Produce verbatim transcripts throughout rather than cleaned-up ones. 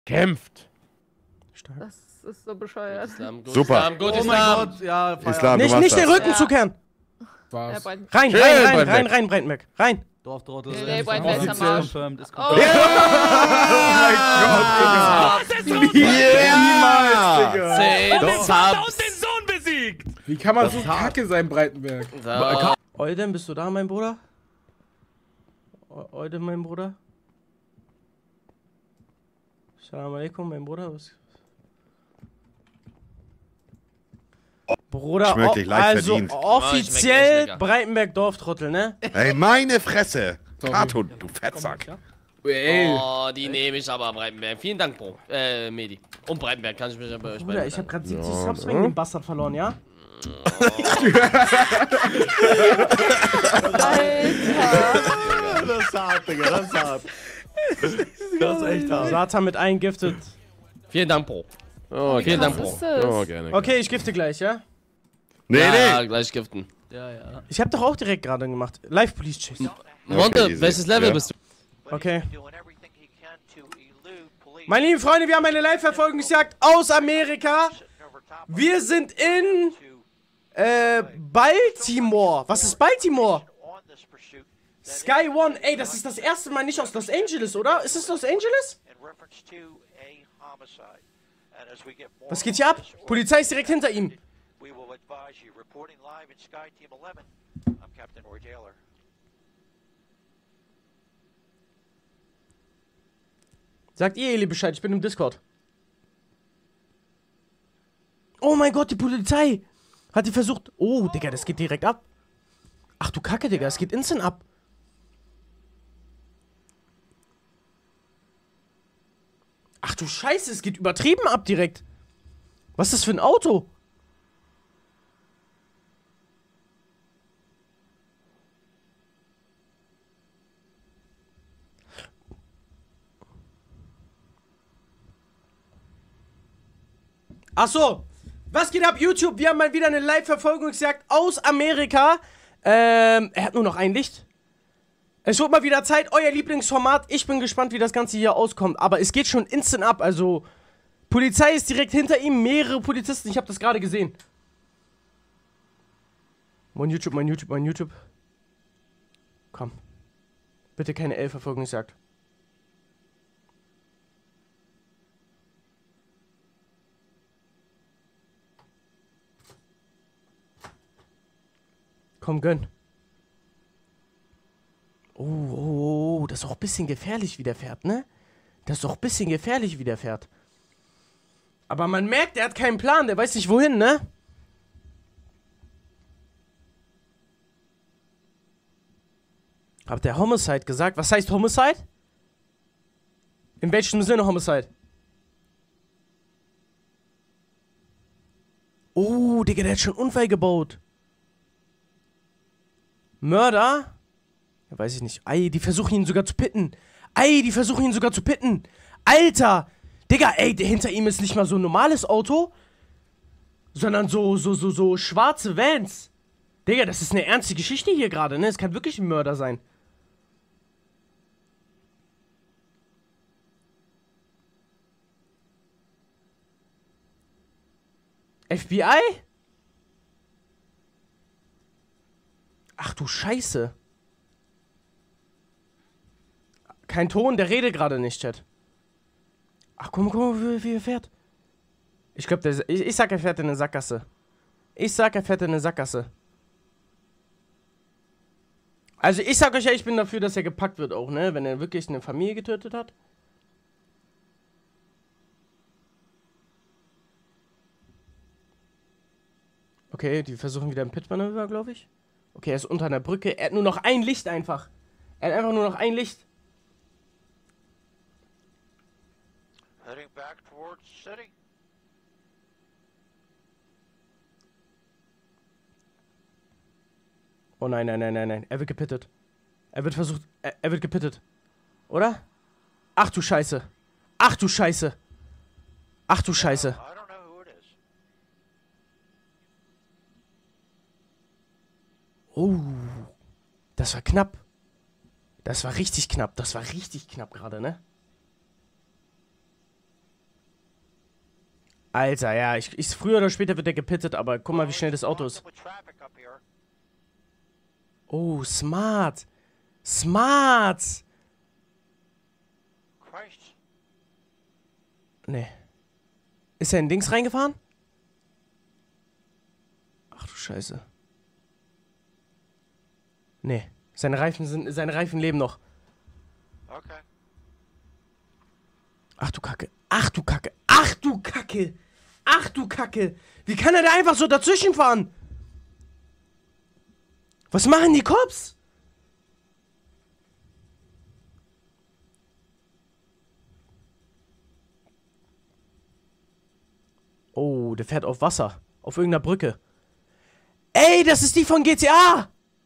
Kämpft. Stark. Das ist so bescheuert. Islam, gut Super. Islam, gut Oh mein Islam. Gott, ja, Islam, du Nicht, machst nicht den das. Rücken Ja. zukehren. Ja, Was? Brian. Rein, Schön, rein, rein, Breitenberg. rein, rein, Breitenberg. Rein. Dorftrottel. Nee, nee, Brian, wer ist am Offiziell Arsch? confirmed, ist Oh. confirmed. Ja! Digga. Zehn Den Vater und Subs. den Sohn besiegt! Wie kann man Das so ist hart. kacke sein, Breitenberg? So. Eudem, bist du da, mein Bruder? Eu- Eudem, mein Bruder? Assalamu alaikum, mein Bruder. Was? Bruder, Schmeckt dich o- leicht also verdient. Oh, schmeckt offiziell echt lecker. Breitenberg Dorftrottel, ne? Ey, meine Fresse! Sorry. Kato, du Fettsack. Ey. Oh, die nehme ich aber, Breitenberg. Vielen Dank, Bro. Äh, Medi. Und Breitenberg kann ich mich aber euch Bruder, ich hab grad siebzig Ja, Subs ne? wegen dem Bastard verloren, ja? Alter. Das ist hart, Digga, das ist hart. Das ist echt hart. Satan mit eingiftet. Vielen Dank, Bro. Oh, Vielen Was Dank, Bro. ist das? Oh, gerne. Okay, ich gifte gleich, ja? Nee, Ja, nee. gleich giften. Ja, ja. Ich hab doch auch direkt gerade gemacht. Live Police Chase. Monte, easy. welches Level Ja. bist du? Okay. Meine lieben Freunde, wir haben eine Live-Verfolgungsjagd aus Amerika. Wir sind in äh, Baltimore. Was ist Baltimore? Sky One. Ey, das ist das erste Mal nicht aus Los Angeles, oder? Ist es Los Angeles? Was geht hier ab? Polizei ist direkt hinter ihm. Sagt ihr, Eli, Bescheid, ich bin im Discord. Oh mein Gott, die Polizei! Hat die versucht... Oh, Digga, das geht direkt ab. Ach du Kacke, Digga, es geht instant ab. Ach du Scheiße, es geht übertrieben ab direkt. Was ist das für ein Auto? Ach so, was geht ab, YouTube? Wir haben mal wieder eine Live-Verfolgungsjagd aus Amerika. Ähm, er hat nur noch ein Licht. Es wird mal wieder Zeit, euer Lieblingsformat. Ich bin gespannt, wie das Ganze hier auskommt. Aber es geht schon instant ab, also... Polizei ist direkt hinter ihm, mehrere Polizisten, ich habe das gerade gesehen. Mein YouTube, mein YouTube, mein YouTube. Komm. Bitte keine L-Verfolgungsjagd. Komm, gönn. Oh, oh, oh, das ist auch ein bisschen gefährlich, wie der fährt, ne? Das ist auch ein bisschen gefährlich, wie der fährt. Aber man merkt, der hat keinen Plan, der weiß nicht wohin, ne? Habt der Homicide gesagt? Was heißt Homicide? In welchem Sinne Homicide? Oh, Digga, der hat schon einen Unfall gebaut. Mörder? Ja, weiß ich nicht. Ei, die versuchen ihn sogar zu pitten. Ei, die versuchen ihn sogar zu pitten. Alter! Digga, ey, der hinter ihm ist nicht mal so ein normales Auto, sondern so, so, so, so schwarze Vans. Digga, das ist eine ernste Geschichte hier gerade, ne? Es kann wirklich ein Mörder sein. F B I? Ach du Scheiße. Kein Ton, der redet gerade nicht, Chat. Ach, guck mal, guck mal, wie, wie er fährt. Ich glaube, der... Ich, ich sag, er fährt in eine Sackgasse. Ich sag, er fährt in eine Sackgasse. Also, ich sag euch ja, ich bin dafür, dass er gepackt wird auch, ne? Wenn er wirklich eine Familie getötet hat. Okay, die versuchen wieder ein Pitmanöver, glaube ich. Okay, er ist unter einer Brücke. Er hat nur noch ein Licht einfach. Er hat einfach nur noch ein Licht. Heading back towards the city. Oh nein, nein, nein, nein, nein. Er wird gepittet. Er wird versucht... Er, er wird gepittet. Oder? Ach du Scheiße. Ach du Scheiße. Ach du Scheiße. I don't know who it is. Oh. Das war knapp. Das war richtig knapp. Das war richtig knapp gerade, ne? Alter, ja, ich, ich, früher oder später wird der gepittet, aber guck mal, wie schnell das Auto ist. With traffic up here. Oh, smart. Smart. Christ. Nee. Ist er in Dings reingefahren? Ach du Scheiße. Nee. Seine Reifen sind, seine Reifen leben noch. Okay. Ach du Kacke. Ach du Kacke. Ach du Kacke. Ach du Kacke. Wie kann er da einfach so dazwischen fahren? Was machen die Cops? Oh, der fährt auf Wasser. Auf irgendeiner Brücke. Ey, das ist die von G T A!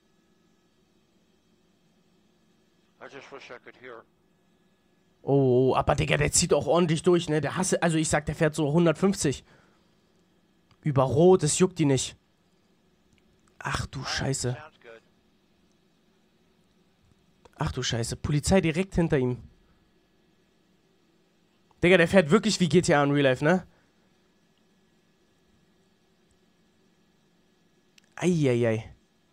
I just wish I could hear. Oh, aber Digga, der zieht auch ordentlich durch, ne? Der hasse, also ich sag, der fährt so hundertfünfzig. Über Rot, das juckt die nicht. Ach du Scheiße. Sounds good. Ach du Scheiße. Polizei direkt hinter ihm. Digga, der fährt wirklich wie G T A in Real Life, ne? Eieiei.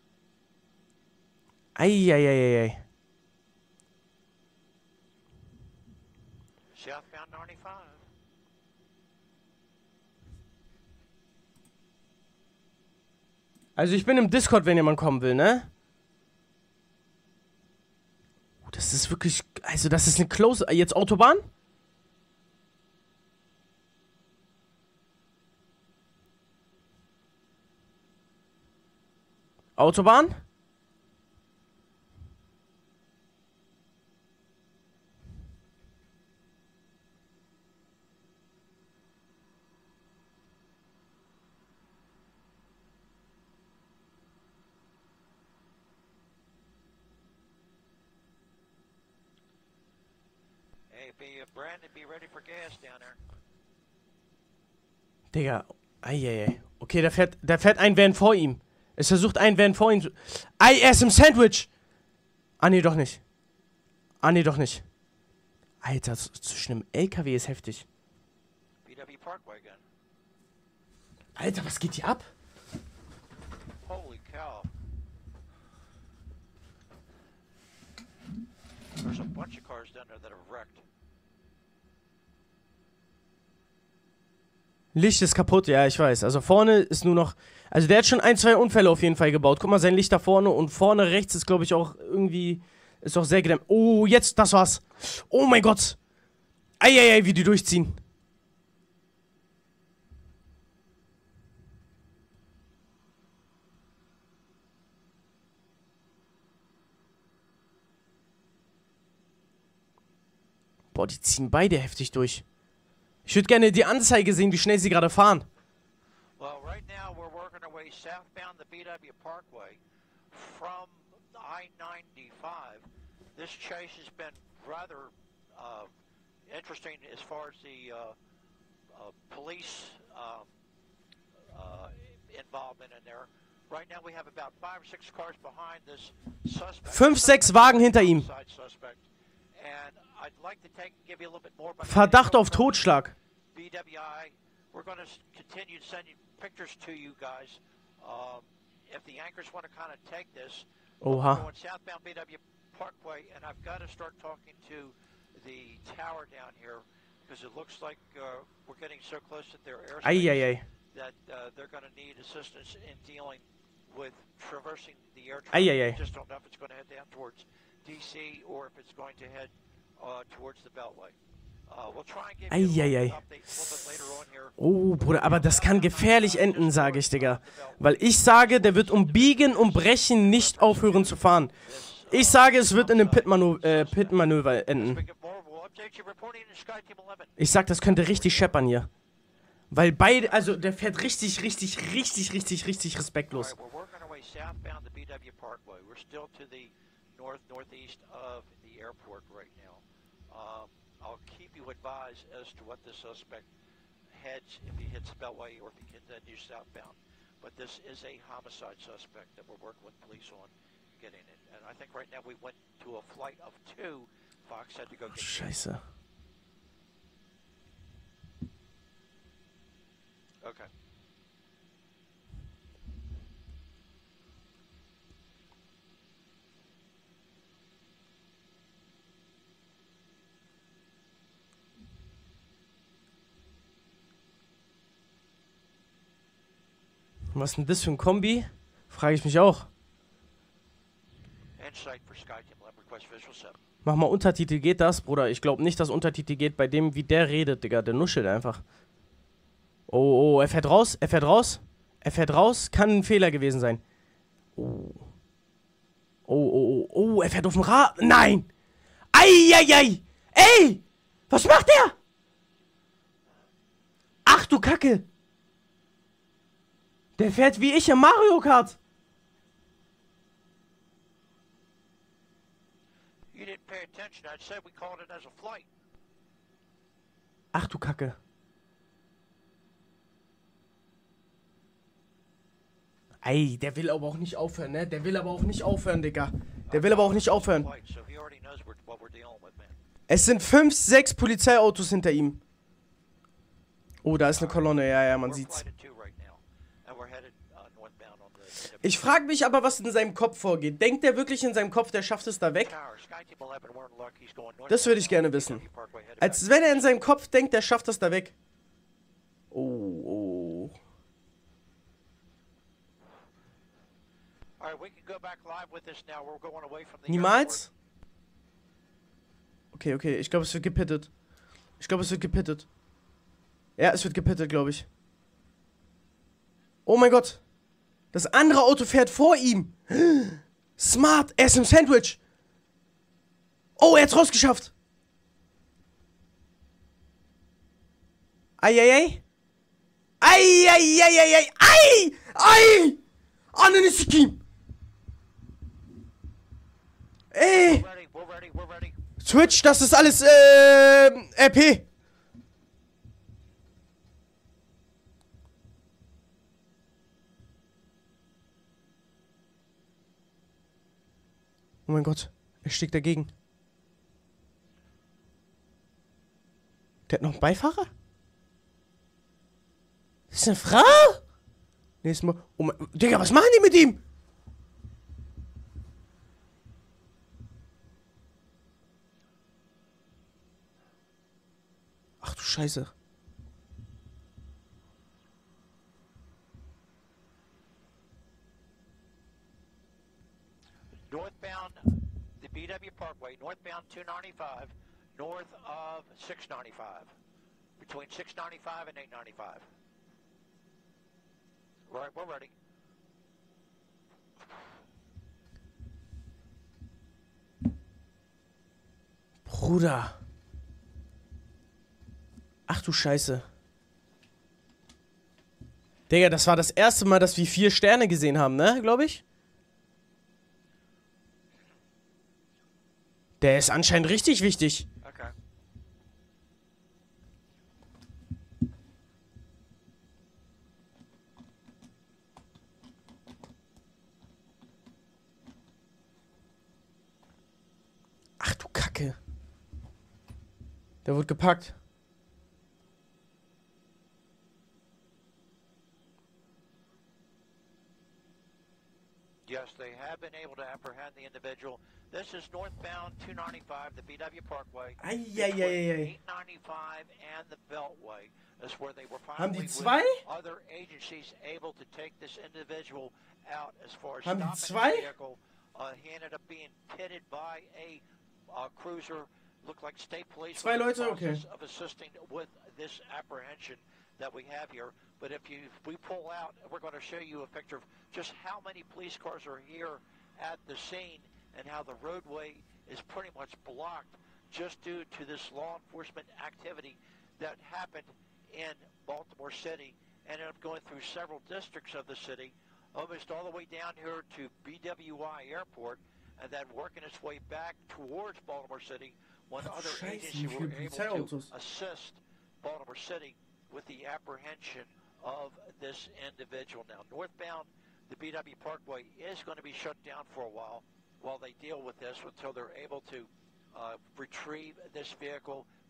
Eieiei. Southbound ninety-five. Also ich bin im Discord, wenn jemand kommen will, ne? Oh, das ist wirklich... Also das ist eine Close... Jetzt Autobahn? Autobahn? Hey, be uh, Brandon, be ready for gas down there. Digga. Eieiei. Okay, da fährt, da fährt ein Van vor ihm. Es versucht ein Van vor ihm zu... Ei, er ist im Sandwich! Ah, nee, doch nicht. Ah, nee, doch nicht. Alter, so, so schlimm. L K W ist heftig. B W Parkway again. Alter, was geht hier ab? Holy cow. There's a bunch of cars down there that have wrecked. Licht ist kaputt, ja, ich weiß. Also vorne ist nur noch... Also der hat schon ein, zwei Unfälle auf jeden Fall gebaut. Guck mal, sein Licht da vorne und vorne rechts ist, glaube ich, auch irgendwie... Ist auch sehr gedämmt. Oh, jetzt, das war's. Oh mein Gott. Eieiei, wie die durchziehen. Boah, die ziehen beide heftig durch. Ich würde gerne die Anzeige sehen, wie schnell sie gerade fahren. Well, right now we're working our way southbound the B W Parkway from I ninety-five. This chase has been rather uh, interesting as far as the uh, uh, police um, uh, involvement in there. Right now we have about five or six cars behind this suspect. Fünf, sechs Wagen hinter ihm. Suspect. And I'd like to take give you a little bit more about Verdacht auf Totschlag. B W I. We're going to continue sending pictures to you guys. Um, if the anchors want to kind of take this, Oha. we're going southbound B W Parkway, and I've got to start talking to the tower down here because it looks like uh, we're getting so close to their airspace Eieiei. that uh, they're going to need assistance in dealing with traversing the air Ay, traffic. ay, ay. I just don't know if it's going to head down towards D C or if it's going to head uh, towards the Beltway. Uh, we'll try and give Ay, you a ay, little ay. update a little bit later on here. Oh, Bruder, aber das kann gefährlich enden, sage ich, Digga. Weil ich sage, der wird um Biegen und Brechen nicht aufhören zu fahren. Ich sage, es wird in einem Pitmanöver äh, Pitmanöver enden. We get more, we'll update you reporting in Sky Team eleven. Ich sag, das könnte richtig scheppern hier. Weil beide, also der fährt richtig, richtig, richtig, richtig, richtig respektlos. All right, we're working our way southbound the B W Parkway. We're still to the north northeast of the airport right now. Um, I'll keep you advised as to what the suspect heads if he hits the Beltway or if he continues southbound. But this is a homicide suspect that we're working with police on getting it. And I think right now we went to a flight of two. Fox had to go get Scheiße. Okay. Was ist denn das für ein Kombi? Frage ich mich auch. Insight for SkyTeam eleven, request visual seven. Mach mal Untertitel, geht das, Bruder? Ich glaube nicht, dass Untertitel geht bei dem, wie der redet, Digga. Der nuschelt einfach. Oh, oh, er fährt raus, er fährt raus. Er fährt raus, kann ein Fehler gewesen sein. Oh. Oh, oh, oh, oh, er fährt auf dem Rad. Nein! Eieiei! Ey! Was macht der? Ach du Kacke! Der fährt wie ich im Mario Kart. You didn't pay attention. I said we called it as a flight. Ach du Kacke. Ey, der will aber auch nicht aufhören, ne? Der will aber auch nicht aufhören, Digga. Der will aber auch nicht aufhören. Flight, so he already knows we're, what we're dealing with, man. Es sind fünf, sechs Polizeiautos hinter ihm. Oh, da ist eine Kolonne. Ja, ja, man We're sieht's. flight at two right now, and we're headed uh, northbound on the Ich frage mich aber, was in seinem Kopf vorgeht. Denkt der wirklich in seinem Kopf, der schafft es da weg? Tower. SkyTeam eleven, we're in luck. He's going northbound Das würde ich gerne on wissen. B W Parkway, headed Als back. wenn er in seinem Kopf denkt, der schafft das da weg. Oh, oh. All right, we can go back live with this now. We're going away from the Niemals? Okay, okay. Ich glaube, es wird gepittet. Ich glaube, es wird gepittet. Ja, es wird gepittet, glaube ich. Oh mein Gott. Das andere Auto fährt vor ihm. Smart. Er ist im Sandwich. Oh, er hat's rausgeschafft. Eieiei. Eieieiei. Ei. Ei. Ananisikim. Ey. We're ready, we're ready, we're ready. Twitch, das ist alles, äh, R P. Oh mein Gott, er schlägt dagegen. Der hat noch einen Beifahrer? Das ist eine Frau? Nächstes Mal. Oh mein, Digga, was machen die mit ihm? Ach du Scheiße. Northbound the B W Parkway, northbound two ninety-five, north of six ninety-five, between six ninety-five and eight ninety-five. Right, we're ready. Bruder. Ach du Scheiße. Digga, das war das erste Mal, dass wir vier Sterne gesehen haben, ne? Glaube ich. Der ist anscheinend richtig wichtig. Okay. Ach du Kacke. Der wurde gepackt. Yes, they have been able to apprehend the individual. This is northbound two ninety-five, the B W Parkway. Eieieiei. eight ninety-five and the Beltway is where they were Haben die finally zwei? with other agencies able to take this individual out as far as Haben die stopping zwei? the vehicle. Uh, he ended up being pitted by a uh, cruiser. Looked like state police Zwei were in the Leute? Okay. process of assisting with this apprehension that we have here. But if you if we pull out, we're going to show you a picture of just how many police cars are here at the scene and how the roadway is pretty much blocked just due to this law enforcement activity that happened in Baltimore City, ended up going through several districts of the city, almost all the way down here to B W I Airport, and then working its way back towards Baltimore City when Ach, other Scheiße, agencies wie were viele able to Polizeiautos. assist Baltimore City with the apprehension of this individual. Now, northbound, the B W Parkway is going to be shut down for a while while they deal with this until they're able to uh, retrieve this vehicle,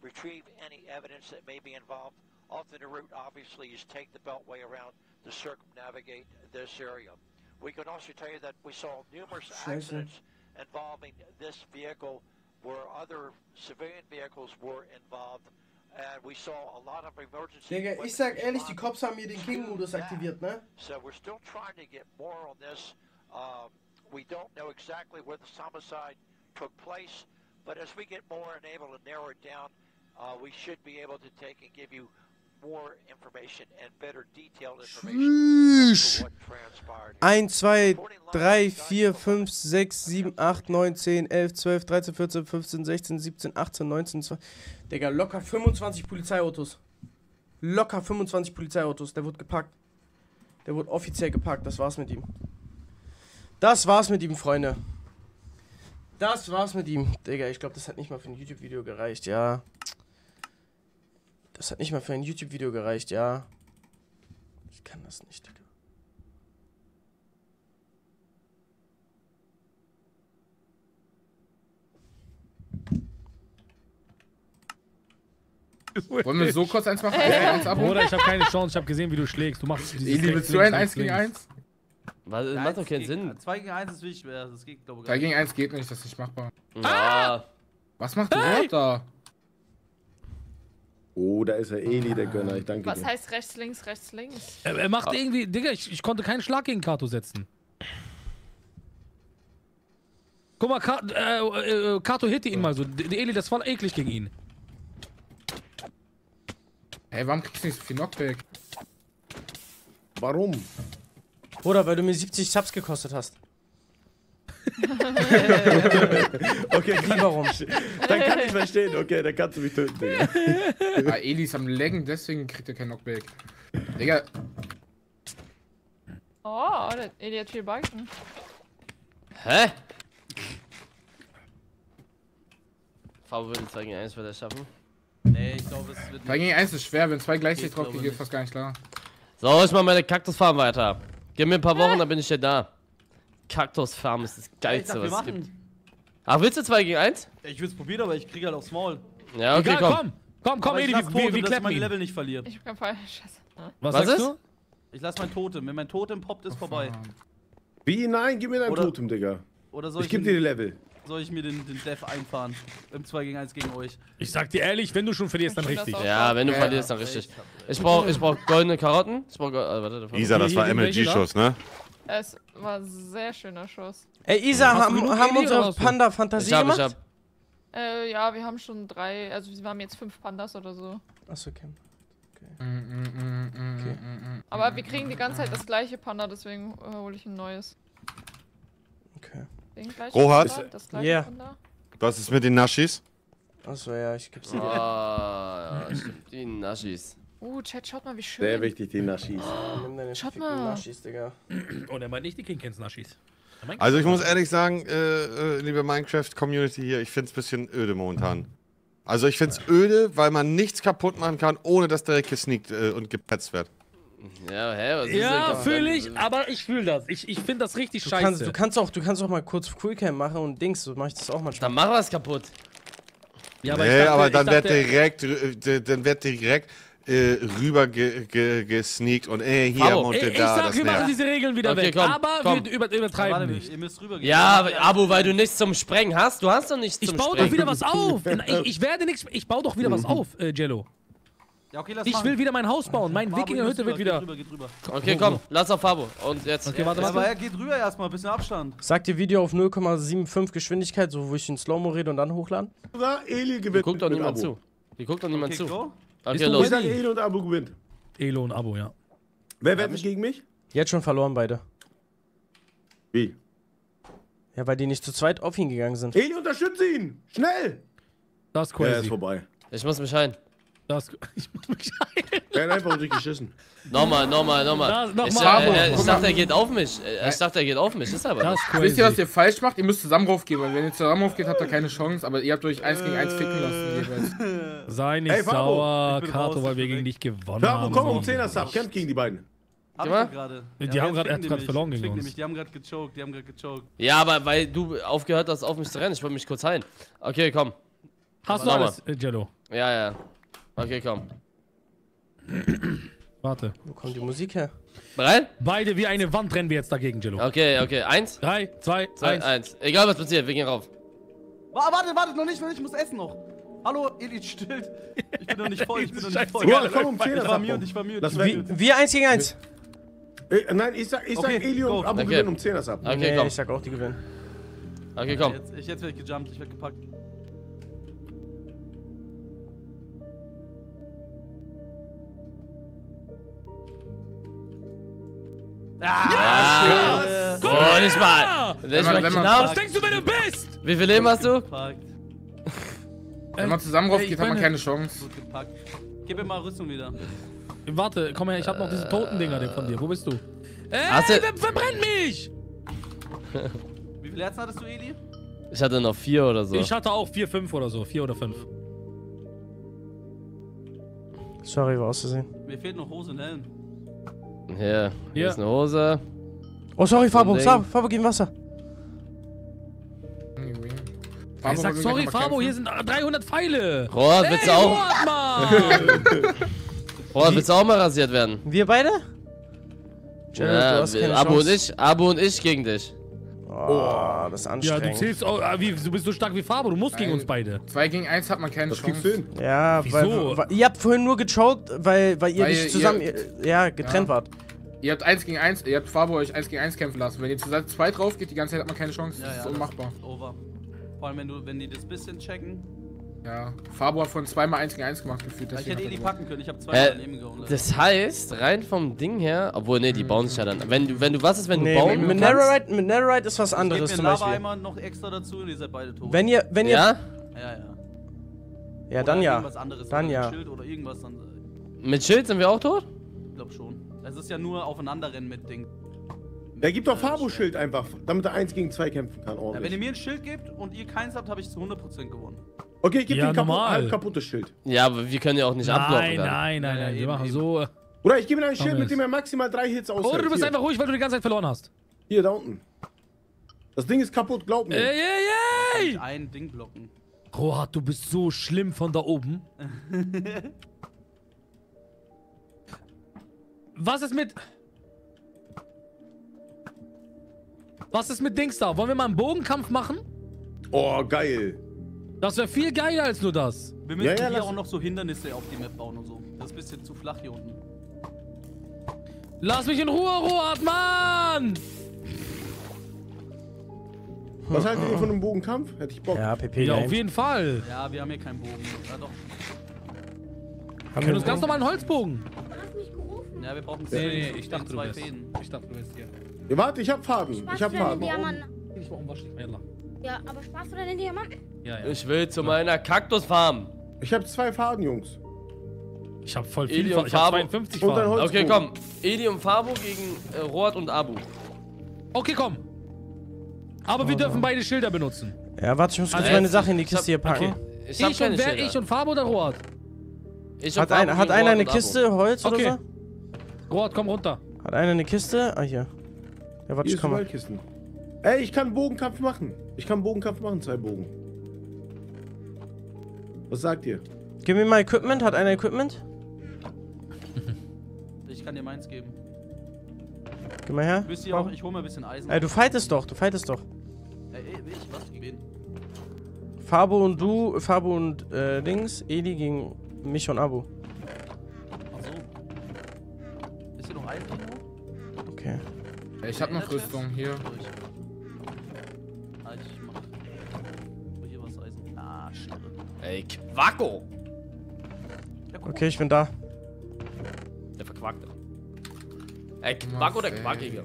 retrieve any evidence that may be involved. Often the route, obviously, is take the beltway around to circumnavigate this area. We can also tell you that we saw numerous accidents involving this vehicle where other civilian vehicles were involved. And we saw a lot of emergency. Digga, ich sag ehrlich, die Cops haben hier den King-Modus aktiviert, ne? So we're still trying to get more on this. Um, we don't know exactly where this homicide took place, but as we get more and able to narrow it down, uh, we should be able to take and give you more information and better detailed information as to what transpired. eins, zwei, drei, vier, fünf, sechs, sieben, acht, neun, zehn, elf, zwölf, dreizehn, vierzehn, fünfzehn, sechzehn, siebzehn, achtzehn, neunzehn, zwanzig. Digga, locker fünfundzwanzig Polizeiautos. Locker fünfundzwanzig Polizeiautos. Der wurde gepackt. Der wurde offiziell gepackt. Das war's mit ihm. Das war's mit ihm, Freunde. Das war's mit ihm. Digga, ich glaube, das hat nicht mal für ein YouTube-Video gereicht, ja. Das hat nicht mal für ein YouTube-Video gereicht, ja. Ich kann das nicht, Digga. Wollen wir so kurz eins machen? eins Abo? Bruder, ich habe keine Chance. Ich habe gesehen, wie du schlägst. Du machst dieses Eli, willst du links, ein links, eins gegen links. eins? Was, das macht doch keinen Sinn. zwei gegen eins ist wirklich schwer. Das geht, glaube ich, drei gegen eins geht nicht, das ist nicht machbar. Ja. Was macht der da? Oh, da ist er Eli, der Gönner. Ich danke Was dir. heißt rechts, links, rechts, links? Er, er macht irgendwie, Digga, ich, ich konnte keinen Schlag gegen Kato setzen. Guck mal, Ka äh, äh, Kato hitte ihn mal so. Der Eli, das war eklig gegen ihn. Hey, warum kriegst du nicht so viel Knockback? Warum? Bruder, weil du mir siebzig Subs gekostet hast. Okay, Wie, warum? dann kann ich verstehen. Okay, dann kannst du mich töten, Digga. Ah, Eli ist am Laggen, deswegen kriegt er kein Knockback. Digga, Oh, der Eli hat viel Balken. Hä? Fabo würde zwei gegen eins vielleicht schaffen. Nee, ich glaube, es wird drei gegen eins ist schwer, wenn zwei gleichzeitig Geht, drauf glaube gehen, geht nicht. fast gar nicht klar. So, ich mach meine Kaktusfarm weiter. Gib mir ein paar Wochen, dann bin ich ja da. Kaktusfarm ist das Ich geilste, dachte, wir was es gibt. machen. Ach, willst du zwei gegen eins? Ich will es probieren, aber ich kriege halt aufs Maul. Ja, okay, Egal, komm. komm. Komm, komm, Aber ich Eli, lass wir, Totem, wir, wir dass ich klappen mein ihn. Level nicht verliere. Ich hab keinen Fall. Scheiße. Was, Was sagst ist? du? Ich lass mein Totem. Wenn mein Totem poppt, ist vorbei. Wie? Nein, gib mir dein Oder- Totem, Digga. Oder soll Ich ich, geb dir die den, Level. soll ich mir den, den Death einfahren? Im zwei gegen eins gegen euch. Ich sag dir ehrlich, wenn du schon verlierst, dann Ich find richtig. das auch Ja, wenn du Ja, verlierst, dann richtig. Ich brauch, ich brauch goldene Karotten. Ich brauch go äh, warte, da Isa, das Hier, war hier, welche M L G-Schuss, ne? Es war ein sehr schöner Schuss. Ey, Isa, Hast du haben, genug haben Eli oder unsere hast du? Panda-Fantasie Ich hab, ich gemacht? hab. Äh, ja, wir haben schon drei, also wir haben jetzt fünf Pandas oder so. Achso, okay. Mm, mm, mm, mm, Okay. mm, mm. Aber wir kriegen die ganze Zeit das gleiche Panda, deswegen äh, hole ich ein neues. Okay. Den gleichen Rohat? Panda, das gleiche Yeah. Panda. Was ist mit den Naschis? Achso, ja, ich geb's Oh, dir. ja, stimmt. Die Naschis. Uh, Chat, schaut mal, wie schön. Sehr wichtig, die Naschis. Nimm deine Schaut verfickten mal. Naschis, Digga. Und er meint nicht die King Kens Naschis. Er meint- Also ich muss ehrlich sagen, äh, äh, liebe Minecraft-Community hier, ich find's ein bisschen öde momentan. Also ich find's öde, weil man nichts kaputt machen kann, ohne dass direkt gesneakt äh, und gepetzt wird. Ja, hä? Was ist Ja, denn fühle ich, aber ich fühle das. Ich, ich finde das richtig Du scheiße. kannst, du, kannst auch, du kannst auch mal kurz Coolcam machen und Dings, so mach ich das auch manchmal. Dann mach was kaputt. ja, Nee, ich dachte- aber ich dann wird dachte- direkt, äh, dann wird direkt äh, rüber ge, ge, gesneakt und äh, hier Fabo, und Ich, ich da. sag, Das wir machen nervt. diese Regeln wieder Okay, weg. komm, aber komm. wir über, übertreiben Warte, nicht. ihr müsst rübergehen. Ja, aber, Abo, weil du nichts zum Sprengen hast. Du hast doch nichts Ich zum baue doch Sprengen. wieder was auf. Ich, ich werde nichts. Ich baue doch wieder was auf, äh, Jello. Ja, okay, lass Ich machen. will wieder mein Haus bauen. Meine Fabo, ihr müsst Wikingerhütte wird rüber, wieder. Geht rüber, geht rüber. Okay, komm, lass auf Fabo. Und jetzt. Okay, warte, Ja, warte. aber er geht rüber erstmal, ein bisschen Abstand. Sag dir Video auf null Komma fünfundsiebzig Geschwindigkeit, so wo ich in Slow-Mo rede und dann hochladen. Oder Eli Die gewinnt guckt doch mit niemand Abo. zu. Die guckt doch niemand Okay, zu. go. Okay, Bist du los. Ich sag, Eli und Abo gewinnt. Elo und Abo, ja. Wer wettet gegen mich? Jetzt schon verloren beide. Wie? Ja, weil die nicht zu zweit auf ihn gegangen sind. Eli, unterstütze ihn! Schnell! Das ist Ja, ist crazy. vorbei. Ich muss mich heilen. Das, ich muss mich heilen. Er hat einfach richtig geschissen. Nochmal, nochmal, nochmal. Das- noch Ich, mal, äh, Abo. äh, ich Guck dachte, mal. er geht auf mich. Äh, Ich dachte, er geht auf mich. Ist aber Das nicht. ist crazy. Wisst ihr, was ihr falsch macht? Ihr müsst zusammen raufgehen, weil wenn ihr zusammen raufgeht, habt ihr keine Chance, aber ihr habt euch eins gegen eins ficken lassen jeweils. Sei nicht Ey, Fabo, sauer, ich bin Kato, raus, weil ich wir bin gegen weg. dich gewonnen Fabo, haben. komm um zehner Sub, kämpft gegen die beiden. Hab Ja. ich doch gerade. Die Ja, haben jetzt grad- er hat ficken die grad mich. verloren gegen Ficken die uns. mich. Die haben gerade gechoked, die haben gerade gechoked. Ja, aber weil du aufgehört hast, auf mich zu rennen. Ich wollte mich kurz heilen. Okay, komm. Hast du Nochmal. alles, äh, Jello? Ja, ja. Okay, komm. Warte. Wo kommt die Musik her? Bereit? Beide wie eine Wand rennen wir jetzt dagegen, Jello. Okay, okay. Eins, Drei, zwei, zwei, eins. eins. Egal was passiert, wir gehen rauf. Warte, warte, noch nicht, noch nicht, ich muss essen noch. Hallo, Edith, stillt. Ich bin noch nicht voll, ich bin noch nicht voll. Scheißegal. Komm, um zehn Ich war das mute, ich war mute. Lass ich war weg. mute. Wir eins gegen eins. Äh, nein, ich sag, ich Okay, sag Eli und go. Abo Okay. gewinnen um zehn das ab. Okay, nee, komm. ich sag auch, die gewinnen. Okay, komm. Jetzt, ich, jetzt werde ich gejumpt, ich werde gepackt. Ah, Äh, oh, nicht mal. Nicht Wenn man- mal wenn man- knapp. Was denkst du, wer du bist? Wie viel Leben hast du? gepackt. Wenn man zusammen rauf Ey, ich geht, hat man meine- keine Chance. Gut gepackt. Gib mir mal Rüstung wieder. Warte, komm her, ich hab noch diese toten Dinger von dir. Wo bist du? Ey, Hast du- wer verbrennt mich? Wie viele Herzen hattest du, Eli? Ich hatte noch vier oder so. Ich hatte auch vier, fünf oder so. Vier oder fünf. Sorry, war auszusehen. Mir fehlt noch Hose und Helm. Hier, hier Hier. ist eine Hose. Oh, sorry, Fabo. Ding. Fabo, Fabo, gib ihm Wasser. Ich sag, sorry, Fabo, hier sind dreihundert Pfeile. Rohr, willst du auch, Robert, Mann! Rohr, willst du auch mal rasiert werden? Wir beide? Jared, Ja, du hast keine wir- Abo und Chance. ich, Abo und ich gegen dich. Oh, das ist Ja, anstrengend. du zählst auch, ah, wie, du bist so stark wie Fabo, du musst gegen Nein. uns beide. zwei gegen eins hat man keine Das kriegst du Chance. hin. Ja, Wieso? weil, weil ihr habt vorhin nur gechoked, weil, weil ihr Weil nicht ihr- zusammen, ja, getrennt Ja. wart. Ihr habt eins gegen eins, ihr habt Fabo euch eins gegen eins kämpfen lassen. Wenn ihr zu zweit drauf geht, die ganze Zeit hat man keine Chance. Ja, das ja, ist unmachbar. Das ist over. Vor allem, wenn, du, wenn die das bisschen checken. Ja. Fabo hat von zweimal eins gegen eins gemacht gefühlt. Ja, ich deswegen hätte hat Eli er packen können, ich habe zwei Äh, daneben gehauen. Das heißt, rein vom Ding her, obwohl, ne, die bauen sich ja dann. Wenn du, wenn du, was ist, wenn du Nee, bauen mit, mit, kannst? Netherite, mit Netherite ist was Gib mir anderes einen zum Beispiel. Lava-Eimer noch extra dazu und ihr seid beide tot. Wenn ihr, wenn ihr, Ja? Ja, ja. ja, Oder dann ja. Irgendwas anderes, Dann oder ja. ein Schild oder irgendwas, dann. Mit Schild sind wir auch tot? Ich glaub schon. Es ist ja nur aufeinanderrennen mit Ding. Der gibt doch Äh, Fabo-Schild einfach, damit er eins gegen zwei kämpfen kann. Ja, wenn ihr Ordentlich. mir ein Schild gebt und ihr keins habt, habe ich zu hundert Prozent gewonnen. Okay, gib Ja, ihm kaputt, normal. halb kaputtes Schild. Ja, aber wir können ja auch nicht abblocken Nein, dann. nein, nein, Ja, nein, wir eben, machen eben. so. Oder ich gebe ihm ein Schild, Komm mit jetzt. dem er maximal drei Hits aushält. Oder du bist Hier. einfach ruhig, weil du die ganze Zeit verloren hast. Hier, da unten. Das Ding ist kaputt, glaub mir. Ey, ey, ey! Ein Ding blocken. Rohat, du bist so schlimm von da oben. Was ist mit... Was ist mit Dings da? Wollen wir mal einen Bogenkampf machen? Oh, geil. Das wäre viel geiler als nur das. Wir müssen Ja, ja, hier lass- auch noch so Hindernisse auf die Map bauen und so. Das ist ein bisschen zu flach hier unten. Lass mich in Ruhe, Rohat, Mann! Was haltet ihr von einem Bogenkampf? Hätte ich Bock. Ja, P P. Ja, nein. auf jeden Fall. Ja, wir haben hier keinen Bogen. Ja, doch. Wir können uns ganz normal einen Holzbogen. Ja, wir brauchen Nee, zehn, nee, ich dachte, du zwei wärst. Fäden. Ich dachte, du wärst hier. Ja, warte, ich hab Faden. Spaß Ich hab für deine Faden. Diamanten. Ich war unwahrscheinlich. Yalla. Ja, aber Spaß für deine Diamanten. Ja, ja. Ich will zu meiner Kaktusfarm. Ich hab zwei Faden, Jungs. Ich hab voll Eli viel. und Ich hab Fabo. zweiundfünfzig Und ein Fahren. Holz- Okay, komm. Edi und Fabo gegen äh, Rohat und Abu. Okay, komm. Aber wir dürfen beide Schilder benutzen. Ja, warte, ich muss kurz Also meine jetzt- Sache in die ich hab- Kiste hier packen. Okay. Ich, hab Ich keine und wer? Schilder. Ich und Fabo oder Rohat? Ich und Hat, Fabo ein, hat gegen einer Rohat eine und Abu. Kiste Holz Okay. oder Rohat, komm runter. so? Hat einer eine Kiste? Ah, hier. Ja, warte, Hier ich ist eine komme. Waldkisten. Ey, ich kann einen Bogenkampf machen. Ich kann einen Bogenkampf machen, zwei Bogen. Was sagt ihr? Gib mir mal Equipment. Hat einer Equipment? Ich kann dir meins geben. Gib mal her. Wisst ihr auch, ich hole mir ein bisschen Eisen. Ey, du fightest doch, du fightest doch. Ey, ey, ich, was? Gegen wen? Fabo und du, Fabo und äh, Dings, Eli gegen mich und Abu. Ach so. Ist hier noch Eisen irgendwo? Okay. Ja, ich hab noch Rüstung hier. Durch. Ah, ich mach. Oh, hier was Eisen. Ah, Schnarre. Ey, Quacko. Ja, guck. Okay, ich bin da. Der Verquackte. Ey, Quacko, der Quackige.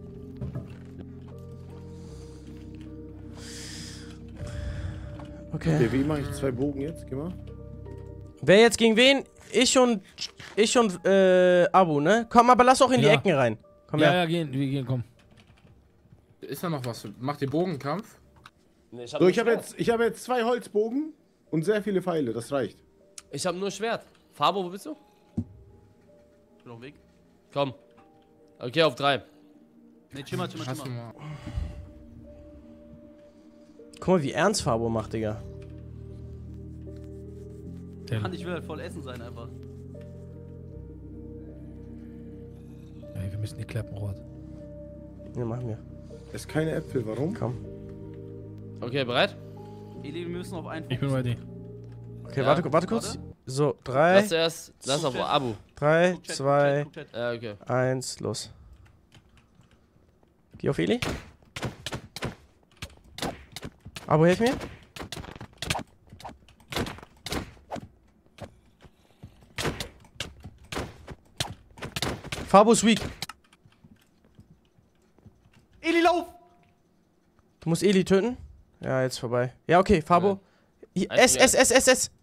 Okay. Okay, wie mache ich zwei Bogen jetzt? Geh mal. Wer jetzt gegen wen? Ich und ich und äh, Abu, ne? Komm, aber lass auch in die Ja. Ecken rein. Komm Ja, her. ja, gehen, wir gehen, komm. Ist da noch was? Macht ihr Bogenkampf? Nee, ich hab So, nur ich habe Schwert. jetzt, ich hab jetzt zwei Holzbogen und sehr viele Pfeile. Das reicht. Ich hab nur Schwert. Fabo, wo bist du? Ich bin auf dem Weg. Komm. Okay, auf drei. Ne, chill mal, chill mal, chill Hast du mal. mal. Guck mal, wie ernst Fabo macht, Digga. Mann, ich will halt voll essen sein einfach. Ey, wir müssen die klappen, Robert. Ja, machen wir. Es ist keine Äpfel, warum? Komm. Okay, bereit? Eli, wir müssen auf einen Ich bin ready. Okay, Ja. warte, warte kurz. Warte. So, Lass drei, zuerst, lass auf Abu. drei, Guck Chat, zwei, guck Chat, guck Chat. Ja, okay. eins, los. Geh auf Eli. Abo, hilf mir. Fabo ist weak. Eli, lauf! Du musst Eli töten. Ja, jetzt vorbei. Ja, okay, Fabo. Hier, S, S, S, S, S.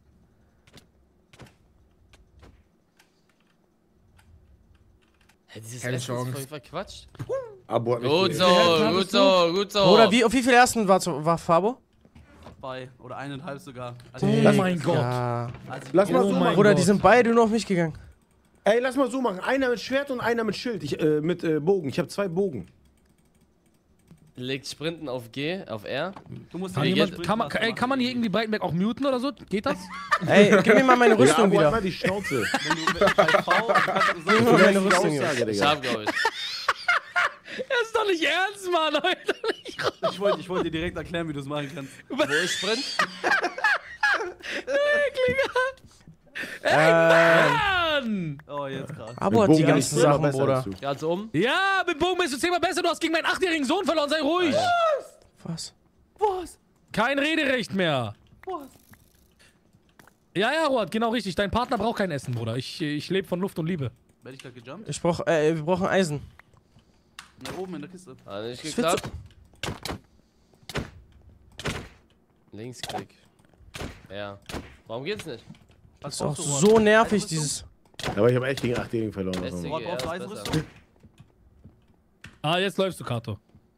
Hä, dieses Keine Essen ist Chance. voll verquatscht. Abo hat mich Gut ge- so, gut so, gut so. Oder wie, auf wie viel ersten war, war Fabo? Zwei oder eineinhalb sogar. Also, Oh mein Gott. Ja. also Lass mal Oh so mein machen. Bruder, Gott. die sind beide nur auf mich gegangen. Ey, lass mal so machen. Einer mit Schwert und einer mit Schild. Ich, äh, mit äh, Bogen. Ich habe zwei Bogen. Legt Sprinten auf G, auf R. Du musst Kann, Wie jemand, geht- kann, man, ey, kann man hier irgendwie Breitenberg auch muten oder so? Geht das? Ey, gib mir mal meine Ja, Rüstung Abo hat wieder. mal die Schnauze. Wenn du mit bei V kannst du Gib mir sagen, mal meine Die Rüstung wieder. Aussage, Ich Digga. hab, glaube ich. Das ist doch nicht ernst, Mann, Alter. ich wollte ich wollte dir direkt erklären, wie du es machen kannst. Wo ist Sprint? Mann! Oh, jetzt gerade. Abo hat Mit die Bogen ganzen bin ich immer Sachen, besser Bruder. als du. Ganz oben. Ja, mit Bogen bist du zehnmal besser. Du hast gegen meinen achtjährigen Sohn verloren. Sei ruhig. Was? Was? Kein Rederecht mehr. Was? Ja, ja, Robert, genau richtig. Dein Partner braucht kein Essen, Bruder. Ich, ich lebe von Luft und Liebe. Werde ich da gejumpt? Ich brauch, äh, wir brauchen Eisen. Da oben in der Kiste. Hat nicht Ich geklappt. Linksklick. Ja. Warum geht's nicht? Das ist auch so nervig, dieses... Aber ich habe echt gegen achtjährigen verloren. Deswegen Robert, brauchst du R ist Eisenrüstung? besser. Ah, jetzt läufst du, Kato.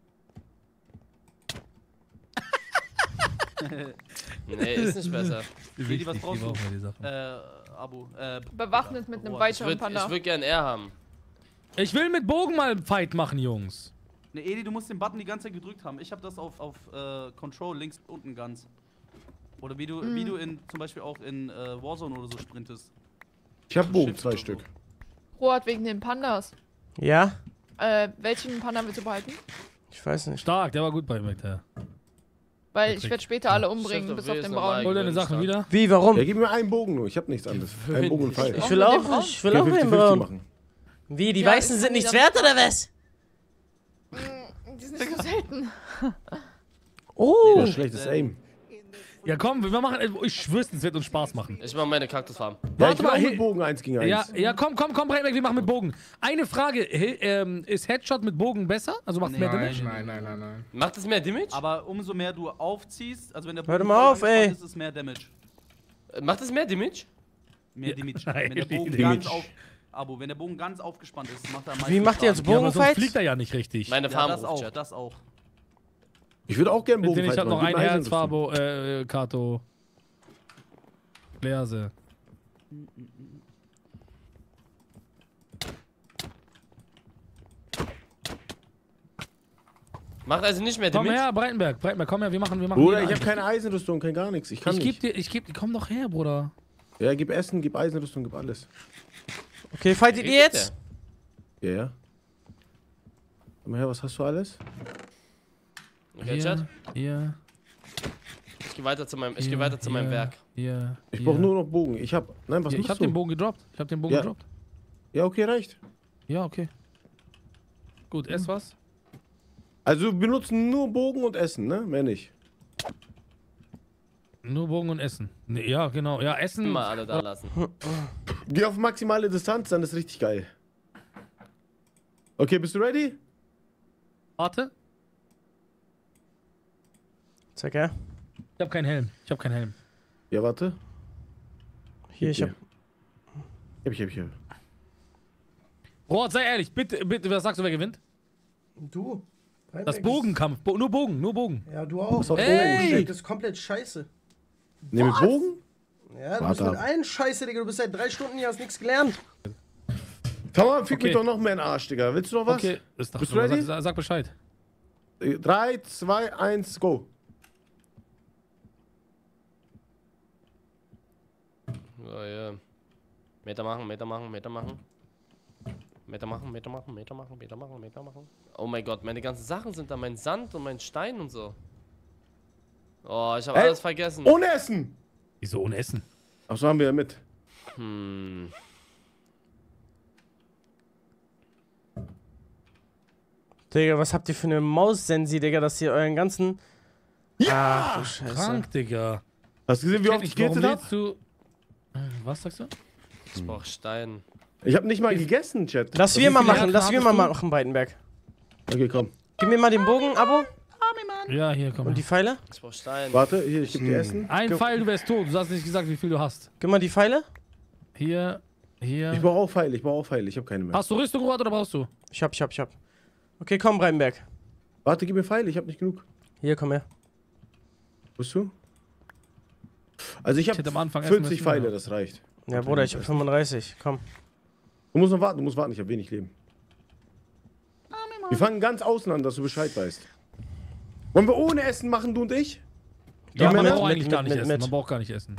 Nee, ist nicht besser. Eli, was brauchst du? brauchen wir die Sachen. Äh, Abo. Äh, Bewaffnet mit einem Robert. Ich weiteren würde Panda. ich würd gern R haben. Ich will mit Bogen mal einen Fight machen, Jungs. Ne, Eli, du musst den Button die ganze Zeit gedrückt haben. Ich habe das auf, auf äh, Control links unten ganz. Oder wie du, Mhm. wie du in, zum Beispiel auch in äh, Warzone oder so sprintest. Ich habe Bogen, Shift zwei oder so. Stück. Robert, wegen den Pandas. Ja? Äh, welchen Panda willst du behalten? Ich weiß nicht. Stark, der war gut bei mir, der. Weil ich Patrick. werde später alle umbringen, Shift bis auf auf W den ist normal. braunen. Hol deine Sachen wieder. Wie, warum? Ja, gib mir einen Bogen nur. Ich habe nichts anderes. Ein Bogen und Pfeil. Ich Auch will mit dem auch, Braun? ich will auch Okay, einen fünfzig Braun. machen. Wie, die Ja, Weißen ist sind dann nichts wieder- wert, oder was? Mm, Die sind nicht so selten. Oh! Ja, schlechtes Aim. Ja, komm, wir machen. Ich schwör's, es wird uns Spaß machen. Ich mach meine Kaktusfarm. Ja, Warte ich will mal, auch hey- mit Bogen eins gegen eins. Ja, ja, komm, komm, komm, Breitenberg, wir machen mit Bogen. Eine Frage, he- ähm, ist Headshot mit Bogen besser? Also macht Nee. mehr Nein, Damage? nein, nein, nein, nein. Macht es mehr Damage? Aber umso mehr du aufziehst, also wenn der Hör Bogen mal voll auf, ey. angespannt ist, ist mehr Damage. Äh, Macht es mehr Damage? Mehr Damage. Nein, Wenn der Bogen Damage. ganz auf. Abo, wenn der Bogen ganz aufgespannt ist, macht er am Wie meisten macht ihr jetzt Schaden. Ja, aber sonst Bogenfights? fliegt er ja nicht richtig. Meine Ja, Farm das ruft auch, Chat. das auch. Ich würde auch gerne Bitte Bogen nicht, ich hab noch ein Gib mir Herz, Eisenrüstung. Fabo, äh, Kato. Gläser. Macht also nicht mehr Komm Damage? her, Breitenberg, Breitenberg, komm her, wir machen, wir machen. Bruder, jeder ich habe einen. keine Eisenrüstung, kein gar nichts. Ich kann Ich geb nicht. dir, ich geb dir, komm doch her, Bruder. Ja, gib Essen, gib Eisenrüstung, gib alles. Okay, fightet ihr jetzt? Ja, ja. Komm mal her, was hast du alles? Okay, Chat. Hier, Ich geh weiter zu meinem, ich hier, geh weiter zu meinem hier, Werk. Hier, Ich hier. brauche nur noch Bogen. Ich hab. Nein, was Hier, ich machst hab du? den Bogen gedroppt. Ich hab den Bogen Ja. gedroppt. Ja, okay, reicht. Ja, okay. Gut, ess was? Also wir benutzen nur Bogen und Essen, ne? Mehr nicht. Nur Bogen und Essen. Nee, ja, genau. Ja, Essen. Mal alle da lassen. Geh auf maximale Distanz, dann ist richtig geil. Okay, bist du ready? Warte. Zeig her. Ich hab keinen Helm. Ich hab keinen Helm. Ja, warte. Hier, ich hab... Hab ich, hab ich, hab ich. Robert, sei ehrlich, bitte, bitte, was sagst du, wer gewinnt? Du? Das Bogenkampf. Bo nur Bogen, nur Bogen. Ja, du auch. Was auf Ey! Bogen? Das ist komplett scheiße. Ne, mit Bogen? Ja, du Warte bist mit ab. allen Scheiße, Digga. Du bist seit drei Stunden hier, hast nichts gelernt. Tamam, fick Okay. mich doch noch mehr in den Arsch, Digga. Willst du noch was? Okay, ist doch Bist du so. ready? Sag, sag Bescheid. drei, zwei, eins, go. So, ja. Meter machen, Meter machen, Meter machen. Meter machen, Meter machen, Meter machen, Meter machen, Meter machen. Oh mein Gott, meine ganzen Sachen sind da. Mein Sand und mein Stein und so. Oh, ich habe Ey, alles vergessen. Ohne Essen! Wieso ohne Essen? Ach so, haben wir ja mit. Hm. Digga, was habt ihr für eine Maus-Sensi, Digga, dass ihr euren ganzen... Ja! Ach, du Scheiße. Krank, Digga. Hast du gesehen, wie oft ich Warum gegessen hab? lädst du... Äh, Was sagst du? Ich brauch Stein. Ich hab nicht mal gegessen, Chat. Lass Wie wir mal viele machen, lass Herzen wir mal hattest du? machen, Breitenberg. Okay, komm. Gib mir mal den Bogen, Abo. Ja, hier, komm. Und die Pfeile? Ich brauch Stein. Warte, hier, ich geb dir Essen. Ein Pfeil, du wärst tot. Du hast nicht gesagt, wie viel du hast. Gib mal die Pfeile. Hier, hier. Ich brauche auch Pfeile, ich brauche auch Pfeile, ich habe keine mehr. Hast du Rüstung, Robert, oder brauchst du? Ich hab, ich hab, ich hab. Okay, komm, Breitenberg. Warte, gib mir Pfeile, ich habe nicht genug. Hier, komm her. Wo bist du? Also ich Ich hätte am habe Anfang essen vierzig müssen, Pfeile, ja. das reicht. Ja, Bruder, ich hab fünfunddreißig. Komm. Du musst noch warten, du musst warten, ich habe wenig Leben. Wir fangen ganz außen an, dass du Bescheid weißt. Wollen wir ohne Essen machen, du und ich? Ja, man mit, braucht mit, eigentlich mit, gar nicht mit, essen. mit. Man braucht gar nicht essen.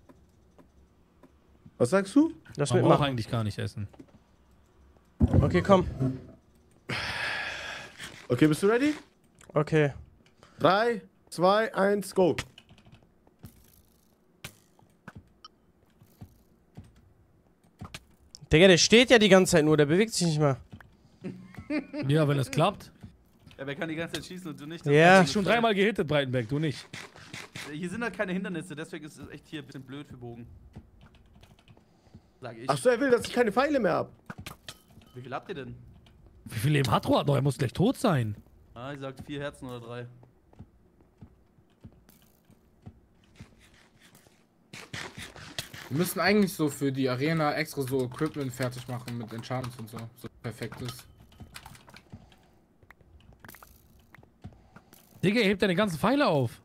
Was sagst du? Lass Man braucht mitmachen. eigentlich gar nicht essen. Okay, komm. Okay, bist du ready? Okay. drei, zwei, eins, go. Digga, der steht ja die ganze Zeit nur, der bewegt sich nicht mal. Ja, wenn es klappt. Ja, wer kann die ganze Zeit schießen und du nicht? Ja. Das ist Schon dreimal gehittet, Breitenberg, du nicht. Hier sind halt keine Hindernisse, deswegen ist es echt hier ein bisschen blöd für Bogen. Sag ich. Ach so, er will, dass ich keine Pfeile mehr hab. Wie viel habt ihr denn? Wie viel Leben hat Rohat noch? Er muss gleich tot sein. Ah, ich sagt vier Herzen oder drei. Wir müssen eigentlich so für die Arena extra so Equipment fertig machen mit Enchantments und so. So perfektes. Digga, er hebt deine ganzen Pfeile auf.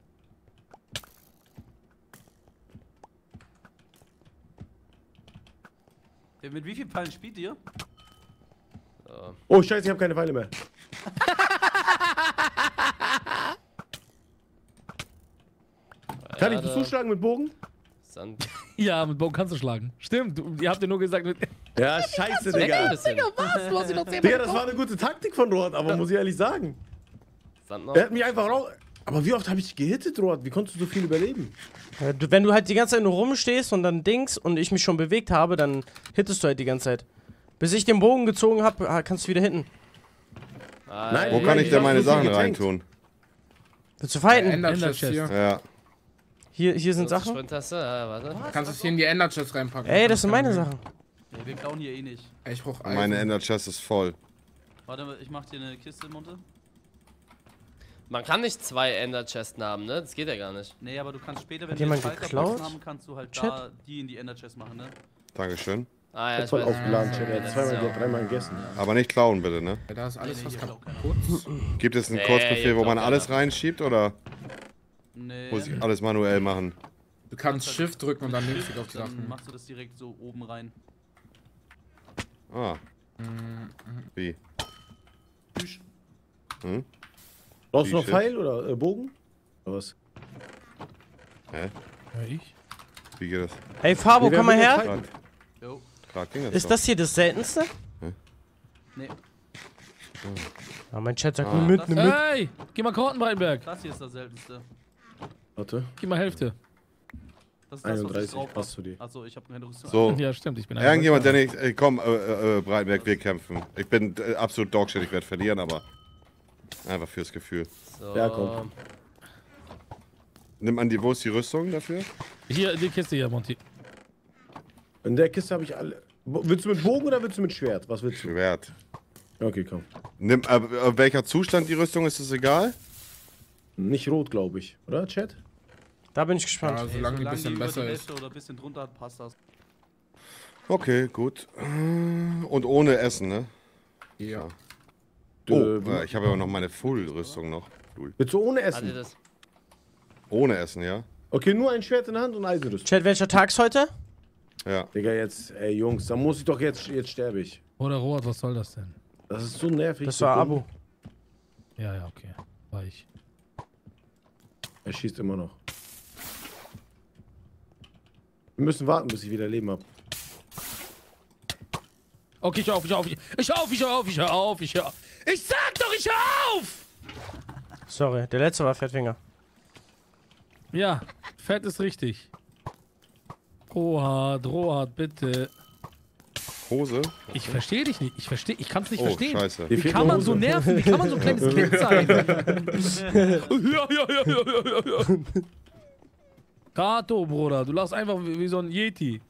Ja, mit wie vielen Pfeilen spielt ihr? Oh, scheiße, ich habe keine Pfeile mehr. Kann ich da- zuschlagen mit Bogen? Sand. Ja, mit Bogen kannst du schlagen. Stimmt, du, ihr habt ja nur gesagt, mit Ja, scheiße, Weg ein Digga. bisschen. du hast ihn noch Digga, das war eine gute Taktik von Rohat, aber muss ich ehrlich sagen. Sand noch. Er hat mich einfach raus... Aber wie oft habe ich gehittet, Rohat? Wie konntest du so viel überleben? Ja, du, wenn du halt die ganze Zeit nur rumstehst und dann Dings und ich mich schon bewegt habe, dann hittest du halt die ganze Zeit. Bis ich den Bogen gezogen habe, kannst du wieder hitten. Nein, Wo kann ich denn meine so viel Sachen getankt. reintun? Willst du fighten? Ender Ender Chest Chest. hier. Ja. Hier, hier sind Große Sachen. Sprinttaste, ja, warte. Du kannst es hier in die Ender Chest reinpacken. Ey, das sind meine Sachen. Nee, wir klauen hier eh nicht. Ey, ich brauch Meine Eisen. Ender Chest ist voll. Warte, ich mach dir eine Kiste, Monte. Man kann nicht zwei Ender Chesten haben, ne? Das geht ja gar nicht. Nee, aber du kannst später, wenn Hat wir jemand Schalterboxen geklaut? haben, kannst du halt Chat? da die in die Ender Chest machen, ne? Dankeschön. Ah ja, Ich hab ich voll weiß. aufgeladen, Chat. Er hat Das zweimal, ist ja- dreimal gegessen. Aber nicht klauen, bitte, ne? Ja, da ist alles Nee, nee, was hier ist auch kaputt. Gibt es einen Nee, Kurzbefehl, ihr wo man glaubt alles keiner. reinschiebt oder Nee. muss ich alles manuell machen? Du kannst Shift drücken und dann Mit nimmst du Shift, auf die dann Sachen. machst du das direkt so oben rein. Ah. Wie? Tschüss. Hm? Brauchst du noch Wie Pfeil oder äh, Bogen? Oder was? Hä? Ja, ich. Wie geht das? Ey, Fabo, Nee, komm wer mal will her. jetzt fighten? Jo. Gerade ging das Ist doch. das hier das seltenste? Nee. Ja, mein Chat sagt Ah. nur mit, Das- nur mit. Hey, geh mal Korten, Breitenberg. Das hier ist das seltenste. Warte. Gib mal Hälfte. Das ist das, was ich einunddreißig, drauf passt hab. zu dir. Achso, ich habe keine Rüstung. So, Ja, stimmt, ich bin irgendjemand, der nicht. Ey, komm, äh, äh, Breitenberg, wir kämpfen. Ich bin äh, absolut Dogshit, ich werde verlieren, aber einfach fürs Gefühl. So. Ja, komm. Nimm an die, wo ist die Rüstung dafür? Hier, die Kiste hier, Monty. In der Kiste habe ich alle. Bo- Willst du mit Bogen oder willst du mit Schwert? Was willst du? Schwert. Okay, komm. Nimm, äh, äh, welcher Zustand die Rüstung ist, ist egal? Nicht rot, glaube ich. Oder, Chat? Da bin ich Ja, gespannt. solange die ein Solange die bisschen über besser die ist. Hälfte oder ein bisschen drunter hat, passt das. Okay, gut. Und ohne Essen, ne? Ja. Oh, Äh, äh, ich habe aber noch meine Full-Rüstung noch. Cool. Willst du ohne Hat ihr Essen? das? Ohne Essen, ja? Okay, nur ein Schwert in der Hand und Eisenrüstung. Chat, welcher Tag ist heute? Ja. Digga, jetzt, ey Jungs, da muss ich doch jetzt, jetzt sterbe ich. Oder Rohat, was soll das denn? Das ist so nervig. Das so war dumm. Abo. Ja, ja, okay. War ich. Er schießt immer noch. Wir müssen warten, bis ich wieder Leben hab. Okay, ich hör auf, ich hör auf, ich ich hör auf, ich hör auf, ich hör auf, ich hör auf. Ich sag doch, ich hör auf! Sorry, der letzte war Fettfinger. Ja, Fett ist richtig. Rohard, Rohard, bitte. Hose? Ich verstehe dich nicht. Ich verstehe, ich kann's nicht Oh, verstehen. scheiße. Wie kann man so nerven? Wie kann man so ein kleines Kind sein? ja, ja, ja, ja, ja, ja. Kato, Bruder, du lachst einfach wie, wie so ein Yeti.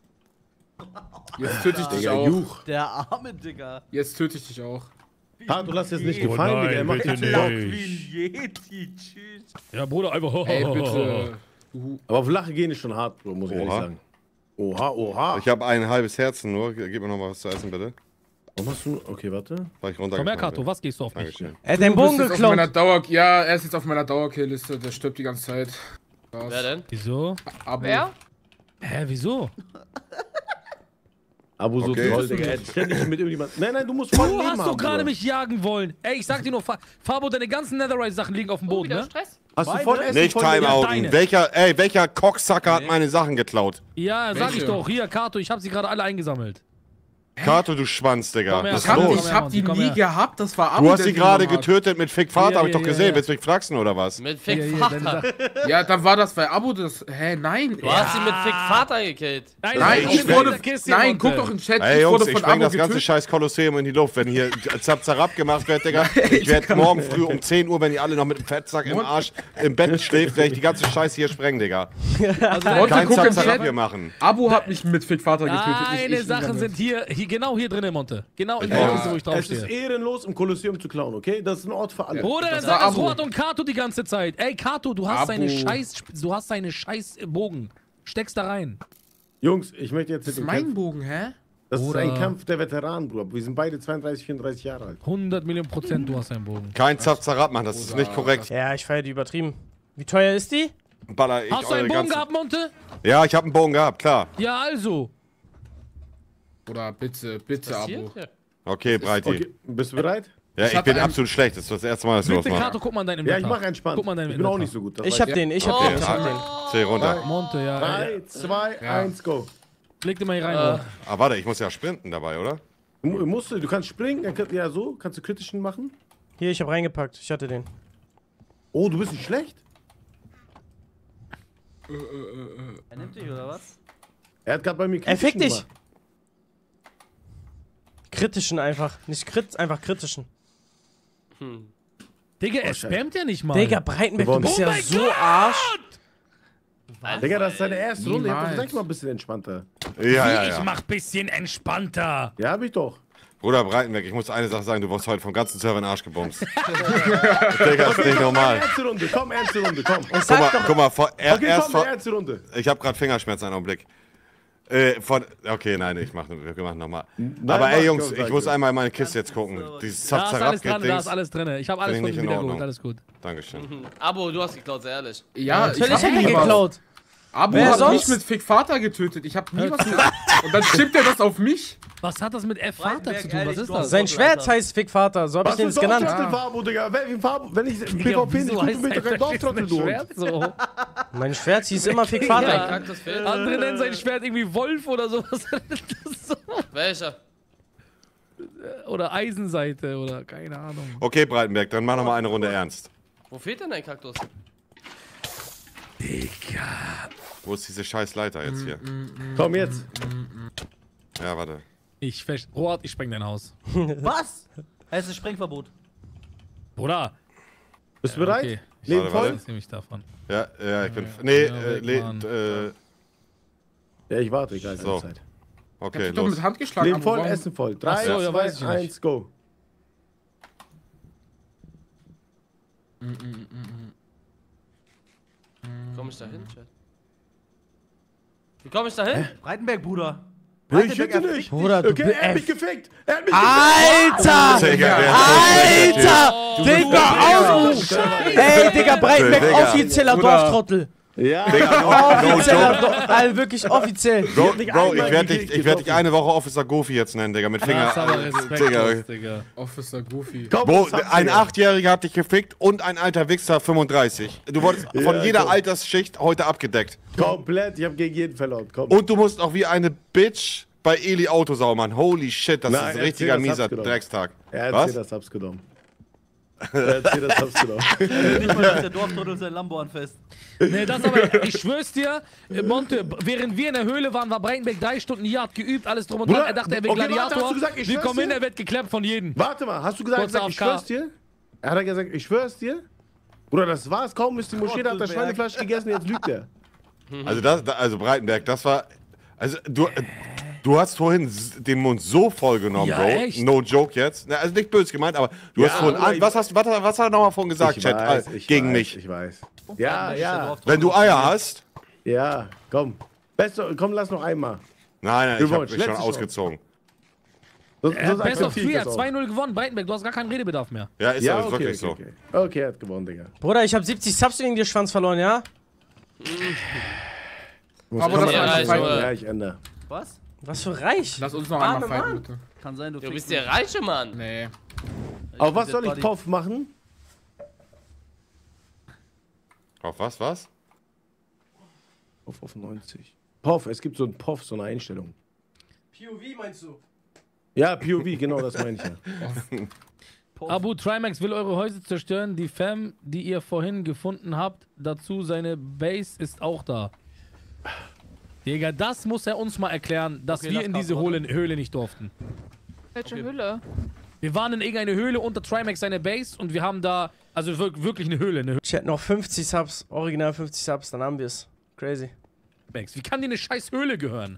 Jetzt töte ich dich Digga, auch. Juch. Der arme Digga. Jetzt töte ich dich auch. Ah, du lass jetzt nicht Oh gefallen, nein, Digga. Er macht bitte jetzt nicht. Bock. Wie ein Yeti, tschüss. Ja, Bruder, einfach. Ey, bitte. Uh, Aber auf Lache gehen ist schon hart, Bro, muss ich ehrlich Oha. sagen. Oha, oha. Ich habe ein halbes Herzen nur. Gib mir noch mal was zu essen, bitte. Warum hast du... Okay, warte. Weil ich Komm her, runtergefallen Kato, bin. was gehst du auf mich? Dankeschön. Er hat den Bogen Du bist jetzt auf meiner geklaut. Dauer, ja, er ist jetzt auf meiner Dauerkill-Liste. Der stirbt die ganze Zeit. Krass. Wer denn? Wieso? Abo. Wer? Hä, wieso? Abo so Okay. troll, Digga. Er hat ständig mit irgendjemand... Nein, nein, du musst voll Du Leben hast haben, doch gerade Bruder. mich jagen wollen. Ey, ich sag dir nur, Fa Fabo, deine ganzen Netherite-Sachen liegen auf dem Oh, Boden, wieder ne? Stress? Hast du Meine? voll Essen? Nicht voll Leben? deine. Timeouten. Welcher, ey, welcher Cocksucker hat meine Sachen geklaut? Ja, sag ich Welche? doch. Hier, Kato, ich hab sie gerade alle eingesammelt. Kato, du Schwanz, Digga. Komm her, Was Ich ist hab, Komm los? ich her, hab Mann, die komm nie her. gehabt, das war Abo. Du hast der sie gerade genommen hat. getötet mit Fick Vater, Ja, hab ich ja, doch ja, gesehen. ja. Willst du mich flachsen oder was? Mit Hier, Fick hier, deine Vater. Sachen. Ja, dann war das, weil Abo das... Hä, nein. Du hast sie mit Fick Vater gekillt. Nein, Nein, das ich ist wurde... eine Kiste, Nein, Monte. guck doch im Chat, Ey ich Jungs, wurde ich von spreng Abo das ganze getötet. scheiß Kolosseum in die Luft. Wenn hier zap zarab gemacht wird, Digga. Ich werd morgen früh um zehn Uhr, wenn ihr alle noch mit dem Fettsack im Arsch im Bett schläft, werde ich die ganze Scheiße hier sprengen, Digga. Also, Monte, Kein guck zap im zarab Chat. hier machen. Abo hat mich mit Fick Vater getötet. nicht Deine ich Sachen damit. sind hier, hier, genau hier drin, Monte. Genau in Ja. der Kiste, wo ich Es ist draufstehe. ehrenlos, im Kolosseum zu klauen, okay? Das ist ein Ort für alle. Bruder, dann Das sagt war das Abo. Rot und Kato die ganze Zeit. Ey, Kato, du hast Abo. seine Scheiß, du hast seine Scheiß Bogen. Steck's da rein. Jungs, ich möchte jetzt Das mit ist dem mein Kampf. Bogen, hä? Das ist Bruder. ein Kampf der Veteranen, Bruder. Wir sind beide zweiunddreißig, vierunddreißig Jahre alt. hundert Millionen Prozent, du hast einen Bogen. Kein zap zarab machen, das ist nicht korrekt. Ja, ich feier die übertrieben. Wie teuer ist die? Baller ich Hast du eure einen Bogen ganzen- gehabt, Monte? Ja, ich hab einen Bogen gehabt, klar. Ja, also. Oder bitte, bitte Was hier? Abo. Ja. Okay, Breiti. Okay, bist du bereit? Ja, Ich ich hab bin einen- absolut schlecht. Das ist das erste Mal, dass wir was Bitte, machen. Kato, guck mal in dein Ja, Inventar. ich mach entspannt. Guck mal in dein Ich bin auch Inventar. nicht so gut. das Ich weiß hab den, ich hab Okay, den, ich hab den. ah, zähl runter. Monte, ja. ja. drei, zwei, Ja. eins, go. Leg dir mal hier rein, Äh. Bruder. Ah, warte, ich muss ja sprinten dabei, oder? Du, musst, du kannst springen, dann kann, ja so, kannst du kritischen machen. Hier, ich hab reingepackt. Ich hatte den. Oh, du bist nicht schlecht. Er nimmt dich, oder was? Er hat gerade bei mir Er fickt kritischen dich. gemacht. Kritischen einfach. Nicht krit, einfach kritischen. Digga, er spammt ja nicht mal. Digga, Breitenberg, du Gewonnen. bist Oh ja mein so Gott! Arsch. Digga, das ist seine erste Runde. Niemals. Sag mal ein bisschen entspannter. Ja, ja, Ich ja. mach bisschen entspannter. Ja, hab ich doch. Bruder Breitenberg, ich muss eine Sache sagen, du wirst heute vom ganzen Server in den Arsch gebumst. Digga, ist nicht normal. Ernste Runde, komm, ernste Runde, komm. Ich Guck sag mal, doch, guck mal, vor, er, Okay, erst komm, vor, eine ernste Runde. ich habe gerade Fingerschmerzen, einen Augenblick. Äh, von, okay, nein, ich mach, wir machen nochmal. Nein, Aber mach ey ich Jungs, auch, ich sag muss ich. einmal in meine Kiste jetzt gucken. Dieses Da ist alles dran, da ist Zap-Zarab-Dings. alles drin. Ich habe alles Finde von ich ihm nicht in wieder Ordnung. geholt, alles gut. Dankeschön. Abo, du hast geklaut, sehr ehrlich. Ja, natürlich hab hat er nie was. geklaut. Abo Wer hat sonst? mich mit Fick Vater getötet. Ich hab nie was gemacht. Und dann schippt er das auf mich. Was hat das mit F Vater zu tun? Was ist du das? hast- Sein Schwert heißt Fickvater, so hab ich Was den für jetzt genannt. Dorftrottel-Fabo, Digga? Welchen Fabo? Wenn ich Digga, PvP nicht wieso gut heißt bin, bin ich doch kein Dorftrottel, du Hund. Schwert so? Mein Schwert hieß immer Fickvater. Ja. Kaktus fehlt. Andere nennen sein Schwert irgendwie Wolf oder sowas. Das so. Welcher? Oder Eisenseite oder keine Ahnung. Okay, Breitenberg, dann mach noch mal eine Runde ernst. Wo fehlt denn dein Kaktus? Wo ist diese scheiß Leiter jetzt hier? Komm jetzt. Ja, warte. Ich fest. Rohat, ich spreng dein Haus. Was? Es ist Sprengverbot. Bruder. Bist du bereit? Okay. Leben Warte, voll? warte. Lass mich davon. Ja, ja, ich bin. Nee, Ja, äh, weg, le, Mann. äh, Ja, ich warte, egal, So. Zeit. Ich hab okay, dich doch los. mit Hand geschlagen. Leben Abo, voll, warum- Essen voll. Ach drei, so, ja, weiß ich zwei, nicht. eins, go. Wie komm ich da hin, Chat? Wie komm ich da hin? Breitenberg, Bruder. Ich hätte nicht. Bruder, du Okay, bist. er hat mich gefickt. Er hat mich Alter! Digga, der ist so schlecht, der Typ. Alter! Digga, auf! Ey, Digga, Breitenberg, Digga. offizieller Bruder. Dorftrottel. Ja, Offizieller, Do- also wirklich offiziell. Bro, nicht Bro ich einmal werde dich, gekriegt, ich werd dich getroffen. eine Woche Officer Goofy jetzt nennen, Digga, mit Finger. Das ist aber Digga. respektlos, Digga. Officer Goofy. Komm, Bro, was habt ein ihr? Achtjähriger hat dich gefickt und ein alter Wichser fünfunddreißig. Du wurdest von Ja, jeder komm. Altersschicht heute abgedeckt. Komplett, ich hab gegen jeden verloren. Komm. Und du musst auch wie eine Bitch bei Eli Autosau, Mann. Holy shit, das Nein, ist ein erzähl, richtiger das mieser hab's genommen. Dreckstag. Er hat Was? dir das Habs genommen. Er hat dir das Habs genommen. Nicht mal, dass der Dorftrottel sein Lambo anfasst. Nee, das aber, ich schwör's dir, äh, Monte, während wir in der Höhle waren, war Breitenberg drei Stunden Jagd geübt, alles drum und dran. Bruder, Er dachte, er wäre okay, warte, Gladiator. hast du gesagt, ich wir schwör's kommen hin, dir? er wird geklappt von jedem. Warte mal, hast du gesagt, Kurz gesagt ich A F K. schwör's dir? Er hat er gesagt, ich schwör's dir? Bruder, das war's, kaum ist die Moschee, da hat der Schweinefleisch gegessen, jetzt lügt er. Also, das, da- also Breitenberg, das war. Also, du, äh, du hast vorhin s- den Mund so voll genommen, Ja, Bro. echt? No joke jetzt. Na, also, nicht böse gemeint, aber du Ja, hast vorhin. aber An, ich- was, hast, was, was hat er nochmal vorhin gesagt, Ich Chat? weiß, äh, ich gegen weiß, mich. Ich weiß. Ja, ja, Wenn du Eier hast. ja, komm. Beste, komm, lass noch einmal. Nein, nein, Wir ich hab wollen mich schon letzte ausgezogen. Sonst, Er sonst hat Best of akzeptiere ich Three, er das hat auch. zwei null gewonnen. Breitenberg, du hast gar keinen Redebedarf mehr. Ja, ist Ja, das okay, wirklich okay, so. okay. Okay, er hat gewonnen, Digga. Bruder, ich habe siebzig Subs wegen dir Schwanz verloren, ja? Muss Aber komm, das war einmal nicht fighten. so. Ja, ich ändere. Was? Was für reich. Lass uns noch Arme einmal fighten, Mann. bitte. Kann sein, du Du fickst bist der reiche Mann. Nee. Auf was soll ich Puff machen? Auf was, was? Puff auf neunzig. Puff, es gibt so einen Puff, so eine Einstellung. P O V meinst du? Ja, P O V, genau das meine ich ja. Abu Trimax will eure Häuser zerstören. Die Fam, die ihr vorhin gefunden habt, dazu seine Base ist auch da. Digga, das muss er uns mal erklären, dass Okay, wir lass in diese Karte, Höhle, Höhle nicht durften. Welche Okay. Hülle? Wir waren in irgendeine Höhle unter Trimax seine Base und wir haben da, also wir- wirklich eine Höhle, eine Höhle. Chat, noch fünfzig Subs, original fünfzig Subs, dann haben wir es. Crazy. Max, wie kann dir eine scheiß Höhle gehören?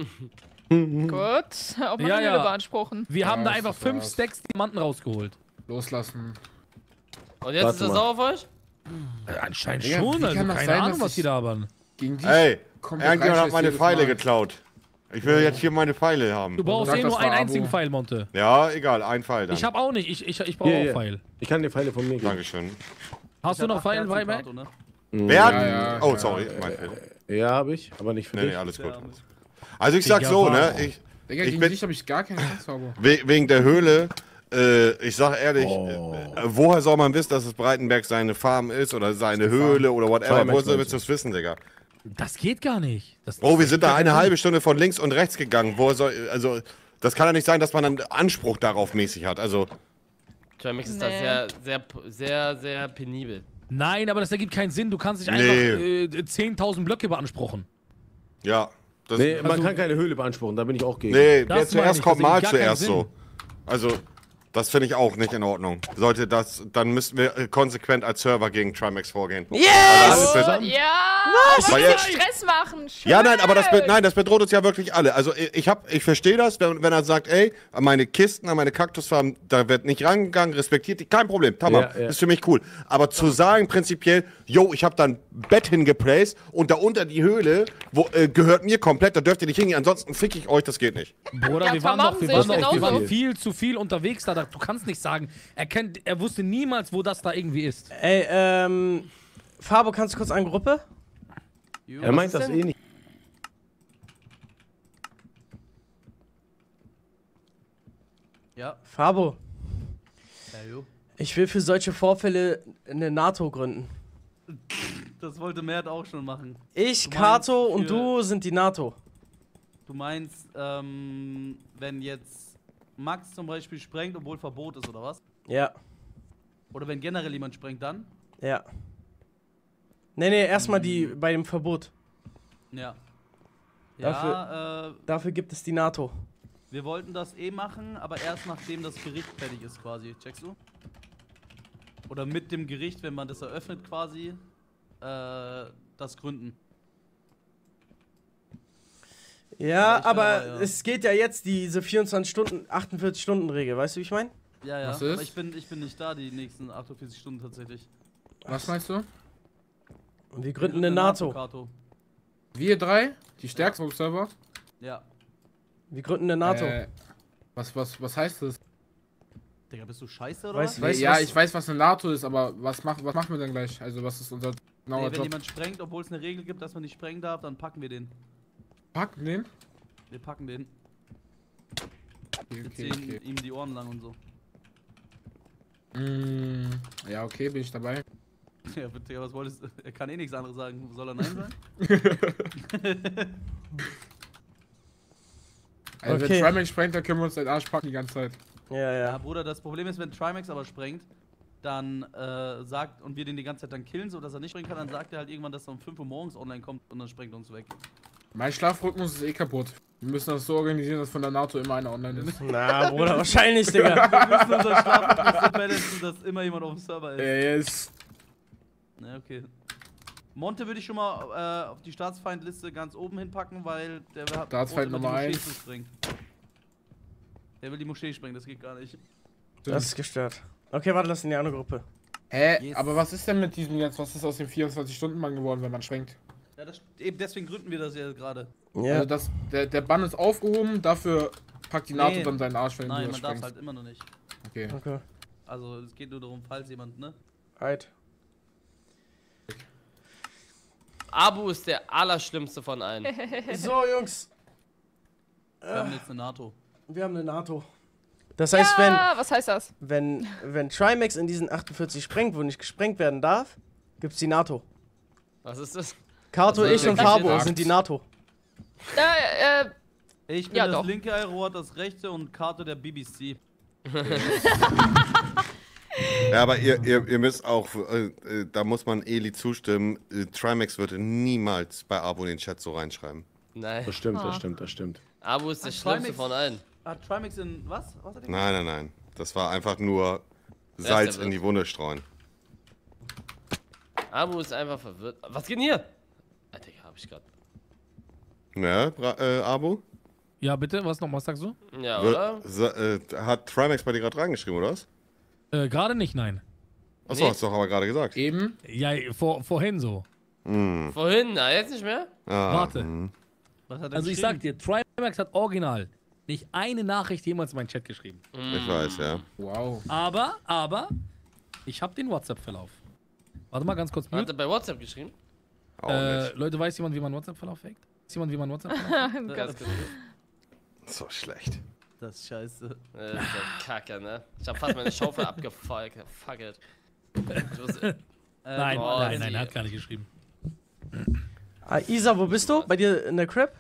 Gut. Auch mal Ja, eine ja. Höhle beanspruchen. Wir haben da das einfach ist fünf was. Stacks Diamanten rausgeholt. Loslassen. Und jetzt Warte ist er mal. sauer auf euch? Äh, anscheinend Digga, schon, wie also kann das keine sein, Ahnung, dass was ich- die da haben. Gegen die Ey, komplett irgendjemand hat reinscheiß meine jedes Pfeile Mal. geklaut. Ich will jetzt hier meine Pfeile haben. Du brauchst Sag, eh das nur war einen Abo. einzigen Pfeil, Monte. Ja, egal, ein Pfeil dann. Ich hab auch nicht, ich, ich, ich brauche Hier, auch hier. Pfeil. Ich kann dir Pfeile von mir geben. Dankeschön. Hast du noch Pfeil, Breitenberg? Ne? Wer hat. Ja, ja, oh, ja, sorry, ja, mein Fehler. Ja, habe ich, aber nicht für Nee, nee, dich. alles gut. Ja. Also ich sag Digga, so, ne, warum? ich, Digga, Ich gegen bin- dich habe ich gar keine Chance, Abo. we wegen der Höhle, äh, ich sag ehrlich, Oh. äh, woher soll man wissen, dass es Breitenberg seine Farm ist oder seine Höhle oder whatever? Trimax Woher meinst willst du es wissen, Digga? Das geht gar nicht. Das, Oh, wir das sind da macht eine keinen halbe Stunde von links und rechts gegangen. Woher soll, also, das kann ja nicht sein, dass man einen Anspruch darauf mäßig hat. Also, Trimax ist da Nee. sehr, sehr, sehr, sehr penibel. Sinn. Nein, aber das ergibt keinen Sinn. Du kannst nicht Nee. einfach äh, zehntausend Blöcke beanspruchen. ja. Das, Nee, man Also- kann keine Höhle beanspruchen, da bin ich auch gegen. nee, Das wer zuerst meine ich, kommt, das mal ergibt gar keinen zuerst so. Also, das finde ich auch nicht in Ordnung. Sollte das, dann müssten wir äh, konsequent als Server gegen Trimax vorgehen. Yes! Also, Oh, das- ja! Weil Was? jetzt- Stress machen! Schön. Ja, nein, aber das, be- nein, das bedroht uns ja wirklich alle. Also ich, ich, hab, ich verstehe das, wenn, wenn er sagt, ey, an meine Kisten, an meine Kaktusfarmen, da wird nicht rangegangen, respektiert die, kein Problem, tamam, Ja, ja. ist für mich cool. Aber zu sagen prinzipiell, yo, ich habe da ein Bett hingeplaced und da unter die Höhle, wo, äh, gehört mir komplett, da dürft ihr nicht hingehen, ansonsten fick ich euch, das geht nicht. Bruder, Ja, wir waren doch, wir vermobben waren, sich doch, wir waren genauso. viel zu viel unterwegs da. Du kannst nicht sagen, er, kennt, er wusste niemals, wo das da irgendwie ist. Ey, ähm. Fabo, kannst du kurz an Gruppe? Er meint das eh nicht. Ja. Fabo, Ja, jo. ich will für solche Vorfälle eine NATO gründen. Das wollte Mert auch schon machen. Ich, Du Kato meinst und für- du sind die NATO. Du meinst, ähm, wenn jetzt Max zum Beispiel sprengt, obwohl Verbot ist, oder was? Ja, Oder wenn generell jemand sprengt, dann? ja. Nee, nee, erstmal die bei dem Verbot. Ja. Dafür- Ja, äh, Dafür gibt es die NATO. wir wollten das eh machen, aber erst nachdem das Gericht fertig ist quasi. Checkst du? Oder mit dem Gericht, wenn man das eröffnet quasi, äh, das gründen. Ja, Ja, ich bin aber dabei, ja. es geht ja jetzt diese vierundzwanzig Stunden, achtundvierzig Stunden Regel, weißt du, wie ich meine? Ja, ja. Was Aber ist? ich bin, ich bin nicht da die nächsten achtundvierzig Stunden tatsächlich. Was meinst du? Und wir gründen eine NATO. Kato. Wir drei? Die stärksten auf dem Server? Ja. Wir gründen eine NATO. Äh, was, was, was heißt das? Digga, bist du scheiße oder Weiß- was? Weißt du, ja, was- ich weiß, was eine NATO ist, aber was, mach, was machen wir denn gleich? Also, was ist unser. Genauer Nee, wenn Job. jemand sprengt, obwohl es eine Regel gibt, dass man nicht sprengen darf, dann packen wir den. Packen den? Wir packen den. Okay, Wir okay, ziehen okay. ihm die Ohren lang und so. Mm, ja, okay, bin ich dabei. Ja, bitte, was wolltest du? Er kann eh nichts anderes sagen. Soll er Nein sagen? Also Okay. wenn Trimax sprengt, dann können wir uns den Arsch packen die ganze Zeit. Ja, Ja, ja. Bruder, das Problem ist, wenn Trimax aber sprengt, dann äh, sagt, und wir den die ganze Zeit dann killen, so dass er nicht springen kann, dann sagt er halt irgendwann, dass er um fünf Uhr morgens online kommt und dann sprengt er uns weg. Mein Schlafrhythmus ist eh kaputt. Wir müssen das so organisieren, dass von der NATO immer einer online ist. Na, Bruder, wahrscheinlich, Digga. Wir müssen unser Schlaf so balancen, dass immer jemand auf dem Server ist. Yes. Ja, okay. Monte würde ich schon mal äh, auf die Staatsfeindliste ganz oben hinpacken, weil der hat Staatsfeind droht, über die Nummer Moschee eins. zu springen. Der will die Moschee sprengen, das geht gar nicht. Das ist gestört. Okay, warte, lass in die andere Gruppe. Hä? Yes. Aber was ist denn mit diesem jetzt? Was ist aus dem vierundzwanzig-Stunden-Bann geworden, wenn man schwenkt? Ja, das, eben deswegen gründen wir das ja gerade. Ja. Also das, der, der Bann ist aufgehoben, dafür packt die NATO Nee. dann seinen Arsch, wenn Nein, du das man darf sprengst. halt immer noch nicht. Okay. Okay. Also es geht nur darum, falls jemand, ne? Right. Abu ist der allerschlimmste von allen. So, Jungs. Wir haben jetzt eine NATO. Wir haben eine NATO. Das heißt, wenn, Ja, was heißt das? wenn, wenn Trimax in diesen achtundvierzig sprengt, wo nicht gesprengt werden darf, gibt's die NATO. Was ist das? Kato, Also, ich und der Fabo Akt. sind die NATO. Äh, äh, Ich bin Ja, das doch. linke Aeroat, das rechte und Kato der B B C. Ja, aber ihr, ihr, ihr müsst auch, äh, äh, da muss man Eli zustimmen, äh, Trimax würde niemals bei Abo in den Chat so reinschreiben. Nein. Das stimmt, Ah. das stimmt, das stimmt. Abu ist der Ach, schlimmste Trimax- von allen. Hat Trimax in was? Was hat er Nein, nein, nein. Das war einfach nur ist Salz der in die Wunde streuen. Abu ist einfach verwirrt. Was geht denn hier? Alter, hab ich grad. Ja, Bra äh, Abo? Ja, bitte, was noch? Was sagst du? Ja, Wir- oder? sa- äh, hat Trimax bei dir gerade reingeschrieben, oder was? Äh, gerade nicht, nein. Achso, Nee. hast du doch aber gerade gesagt. Eben. Ja, vor, vorhin so. Hm. Vorhin, na, jetzt nicht mehr? Ah, Warte. hm. Was hat er Also ich geschrieben? sag dir, Trimax hat original nicht eine Nachricht jemals in meinen Chat geschrieben. Ich weiß, ja. Wow. Aber, aber, ich habe den WhatsApp-Verlauf. Warte mal ganz kurz. Hat er Mute. bei WhatsApp geschrieben? Auch Äh, nicht. Leute, weiß jemand, wie man WhatsApp-Verlauf fängt? Weiß jemand, wie man WhatsApp-Verlauf fängt? Ganz kurz. So schlecht. Das ist scheiße. Äh, das ist doch Kacke, ne? Ich hab fast meine Schaufel abgefackelt. Ich wusste, Nein, Oh, nein, sie- nein, er hat gar nicht geschrieben. Ah, Isa, wo bist du? Bei dir in der Crib?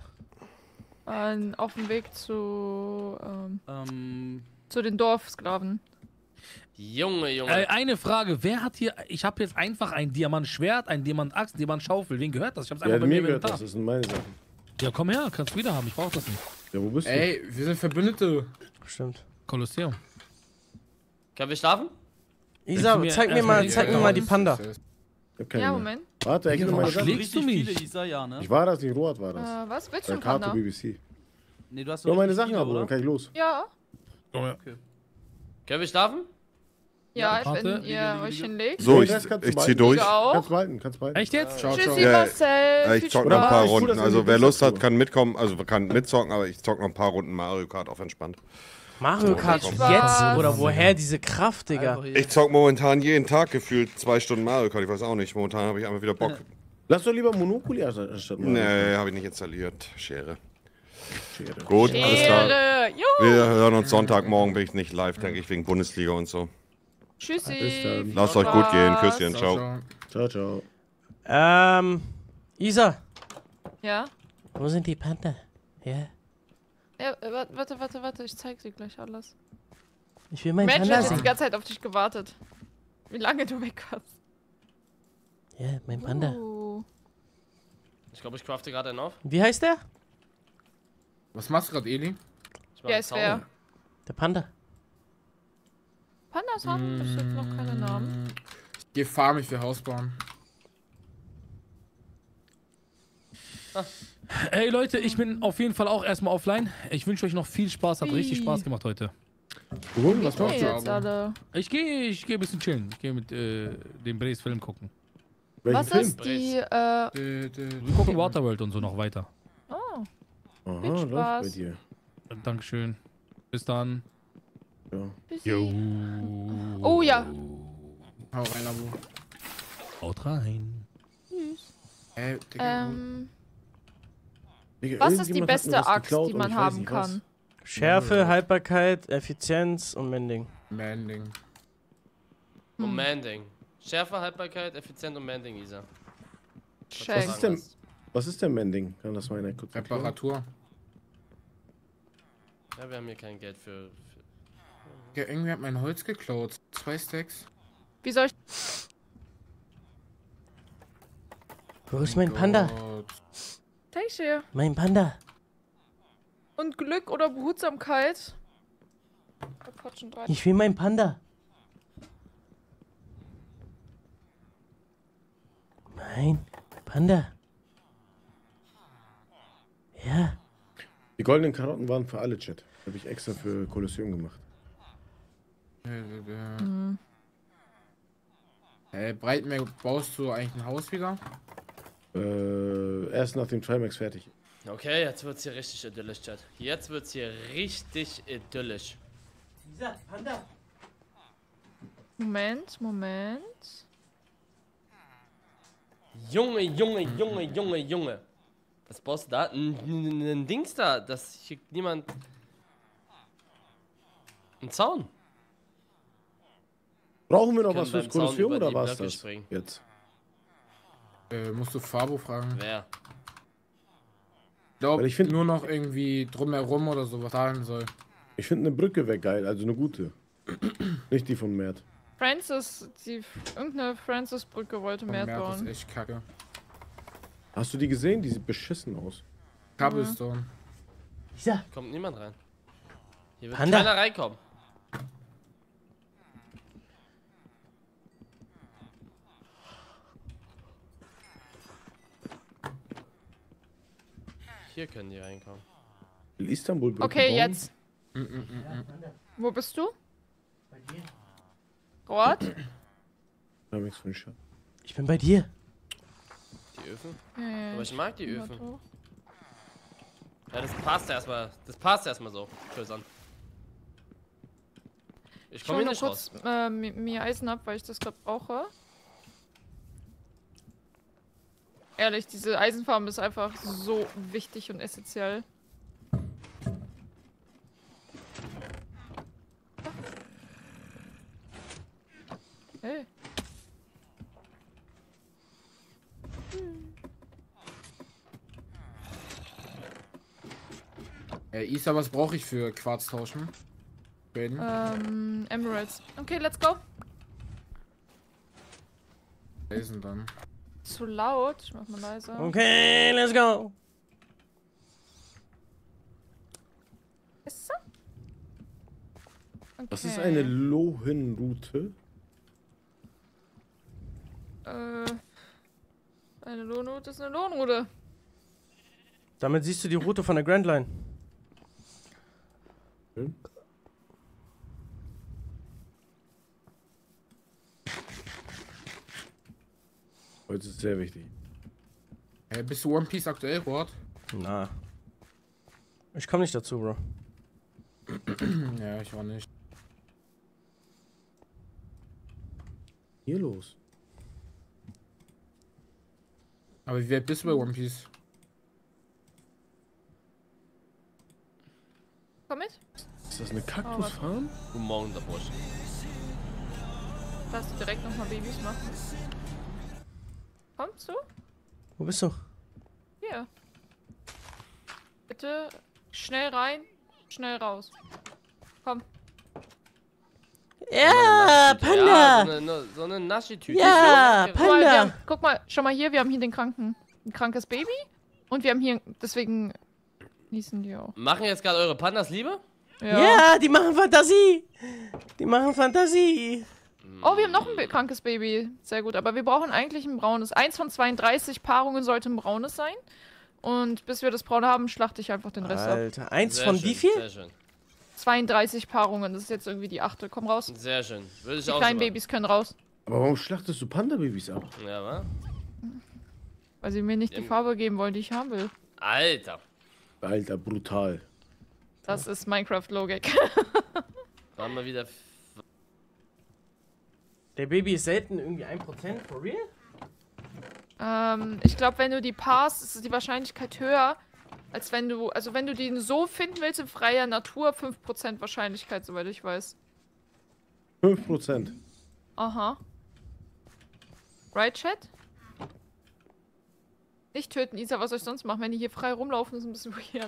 äh, auf dem Weg zu, ähm, Ähm, zu den Dorfsklaven. Junge, Junge. Äh, eine Frage, wer hat hier, ich habe jetzt einfach ein Diamant-Schwert, ein Diamant-Axt, ein Diamant-Schaufel. Wen gehört das? Ich hab's Ja, einfach bei mir mir im gehört das, Inventar. das sind meine Sachen. Ja, komm her, kannst du wieder haben, ich brauch das nicht. Ja, wo bist du? Ey, wir sind Verbündete. Stimmt. Kolosseum. Können wir schlafen? Isa, du mir zeig mir erstmal mal, die- zeig mir Ja, mal die das Panda. ist- Ich hab keine Ja, mehr. Moment. Warte, er Ja, gibt warum meine Sachen. schlägst du mich? Viele Isa, ja, ne? Ich war das nicht, Rohat war Äh, das. was willst Bei du, Kato Panda? B B C. Nee, du hast Nur doch meine richtig Sachen viele, ab, dann oder? kann ich los. Ja. Können wir schlafen? Ja, warte. wenn Liege, ihr liege, euch liege. hinlegt. So, Den ich, Rest kannst du ich zieh behalten. durch. Ich auch. Kannst behalten, kannst behalten. Echt jetzt? Ciao, ciao. Tschüssi, Ja, ja. Marcel. Äh, Viel ich zock noch ein Spaß. paar Spaß. Runden. Cool, dass Also du wer die Lust hat, Box kann mitkommen. Also kann mitzocken, aber ich zock noch ein paar Runden Mario Kart auf entspannt. Mario Kart Viel jetzt? Spaß. Oder woher diese Kraft, Digga? Einfach hier. Ich zock momentan jeden Tag gefühlt zwei Stunden Mario Kart. Ich weiß auch nicht. Momentan habe ich einfach wieder Bock. Lass doch lieber Monopoly anstatt Mario. Nee, habe ich nicht installiert. Schere. Gut, alles klar. Ehre. Jo. Wir hören uns Sonntagmorgen, bin ich nicht live, denke ich, wegen Bundesliga und so. Tschüssi. Bis dann. Viel Lasst euch gut gehen. Spaß. Küsschen, Ciao, ciao. ciao. Ciao, ciao. Ähm, Isa, Ja? wo sind die Panda? Ja. Ja, äh, warte, warte, warte, warte, ich zeig dir gleich alles. Ich will meinen Mensch, Panda hat jetzt die sehen. ganze Zeit auf dich gewartet. Wie lange du weg warst. Ja, mein Panda. Uh. Ich glaube, ich crafte gerade einen auf. Wie heißt der? Was machst du gerade, Eli? Ich mach Ja, einen ist Zaun. wer? Der Panda. Pandas haben bis jetzt noch keine Namen. Ich geh farm, ich will Haus bauen. Ey Leute, ich bin auf jeden Fall auch erstmal offline. Ich wünsche euch noch viel Spaß, hat richtig Wie? Spaß gemacht heute. Warum? Was Nee, machst du? jetzt alle. Ich gehe ich geh ein bisschen chillen. Ich gehe mit äh, dem Brace Film gucken. Welchen Was Film? ist die, äh, Dö, dö, dö. Wir gucken Waterworld und so noch weiter. oh, Aha, Viel läuft bei Spaß. dir. Dankeschön. Bis dann. Ja. Tschüssi. Oh ja. Hau rein, Abo. Haut rein. Ey, Digga, Ähm, Digga, was ist die irgendjemand hat mir beste was Axt, geklaut die und man ich weiß haben nicht was. kann? Schärfe, Haltbarkeit, Effizienz und Mending. Manding. Und Manding. Schärfe, Haltbarkeit, effizient und Manding, Isa. Check. Was ist denn, was ist denn Mending? Kann das mal einer kurz erklären? Reparatur. Ja, wir haben hier kein Geld für... für Ja, irgendwie hat mein Holz geklaut. Zwei Stacks. Wie soll ich... Wo ist mein Panda? Gott. Take hier. Mein Panda. Und Glück oder Behutsamkeit? Quatschen drei. Ich will mein Panda. Mein Panda. Ja. Die goldenen Karotten waren für alle, Chat. Habe ich extra für Kolosseum gemacht. Mhm. Hey, Breitmeer, baust du eigentlich ein Haus wieder? Äh, erst nach dem Trimax fertig. Okay, jetzt wird's hier richtig idyllisch, Chat. Jetzt wird's hier richtig idyllisch. Dieser Panda. Moment, Moment. Junge, Junge, Junge, Junge, Junge. Was baust du da? Ein, ein, ein Dings da, dass hier niemand... Ein Zaun. Brauchen wir noch Können was fürs beim Zaun Kolosseum über oder die war's Blöcke das? springen. Jetzt. Äh, musst du Fabo fragen. Wer? Ich glaube, Weil ich find- nur noch irgendwie drumherum oder sowas zahlen soll. Ich finde eine Brücke wäre geil, also eine gute. Nicht die von Mert. Francis, die... Irgendeine Francis-Brücke wollte mehr Mehr ist bauen. echt kacke. Hast du die gesehen? Die sieht beschissen aus. Cobblestone. Dieser. Kommt niemand rein. Hier wird Panda. keiner reinkommen. Hier können die reinkommen. Will Istanbul Brücke Okay, bauen? jetzt. Mm, mm, mm, mm. Wo bist du? Rot? Ja, nichts für den Schatz. Ich bin bei dir. Die Öfen? Ja, ja, Aber ich mag die bin Öfen. grad hoch. Ja, das passt erstmal. Das passt erstmal so. Schön an. Ich Ich komme hol hier nur nicht kurz raus. äh, mi- mir Eisen ab, weil ich das gerade brauche. Ehrlich, diese Eisenfarm ist einfach so wichtig und essentiell. Hey. Äh, Isa, was brauche ich für Quarz tauschen? Baden? Ähm, Emeralds. Okay, let's go. Eisen dann. Zu laut. Ich mach mal leiser. Okay, let's go. Ist so? Okay. Das ist eine Lohenroute. Äh, eine Lohnroute ist eine Lohnroute. Damit siehst du die Route von der Grand Line. Hm? Heute ist sehr wichtig. Hey, bist du One Piece aktuell, Rot? Na. Ich komme nicht dazu, Bro. Ja, ich auch nicht. Hier los. Aber wie weit bist du bei One Piece? Komm mit. Ist das eine Kaktusfarm? Guten Morgen, der Bursch. Darfst du direkt nochmal Babys machen. Kommst du? Wo bist du? Hier. Bitte schnell rein, schnell raus. Komm. Ja, Ja, Panda. so eine, so eine Naschi-Tüte. Ja, Guck mal, wir Panda. haben, guck mal, schau mal hier, wir haben hier den Kranken. Ein krankes Baby. Und wir haben hier, deswegen niesen die auch. Machen jetzt gerade eure Pandas Liebe? Ja, die machen Fantasie. Die machen Fantasie. Oh, wir haben noch ein ba- krankes Baby. Sehr gut, aber wir brauchen eigentlich ein braunes. Eins von zweiunddreißig Paarungen sollte ein braunes sein. Und bis wir das braune haben, schlachte ich einfach den Rest ab. Alter, eins Sehr von schön, wie viel? Sehr schön. zweiunddreißig Paarungen, das ist jetzt irgendwie die achte. Komm raus. Sehr schön. Würde ich Die auch kleinen so machen. Babys können raus. Aber warum schlachtest du Panda-Babys ab? Ja, wa? Weil sie mir nicht die Im- Farbe geben wollen, die ich haben will. Alter. Alter, brutal. Das ist Minecraft-Logik. Da haben wir wieder... Der Baby ist selten irgendwie ein Prozent, for real? Ähm, ich glaube, wenn du die passt, ist die Wahrscheinlichkeit höher, als wenn du, also wenn du den so finden willst in freier Natur, fünf Prozent Wahrscheinlichkeit, soweit ich weiß. fünf Prozent. Aha. Right, Chat? Nicht töten, Isa, was soll ich sonst machen? Wenn die hier frei rumlaufen, ist ein bisschen weird.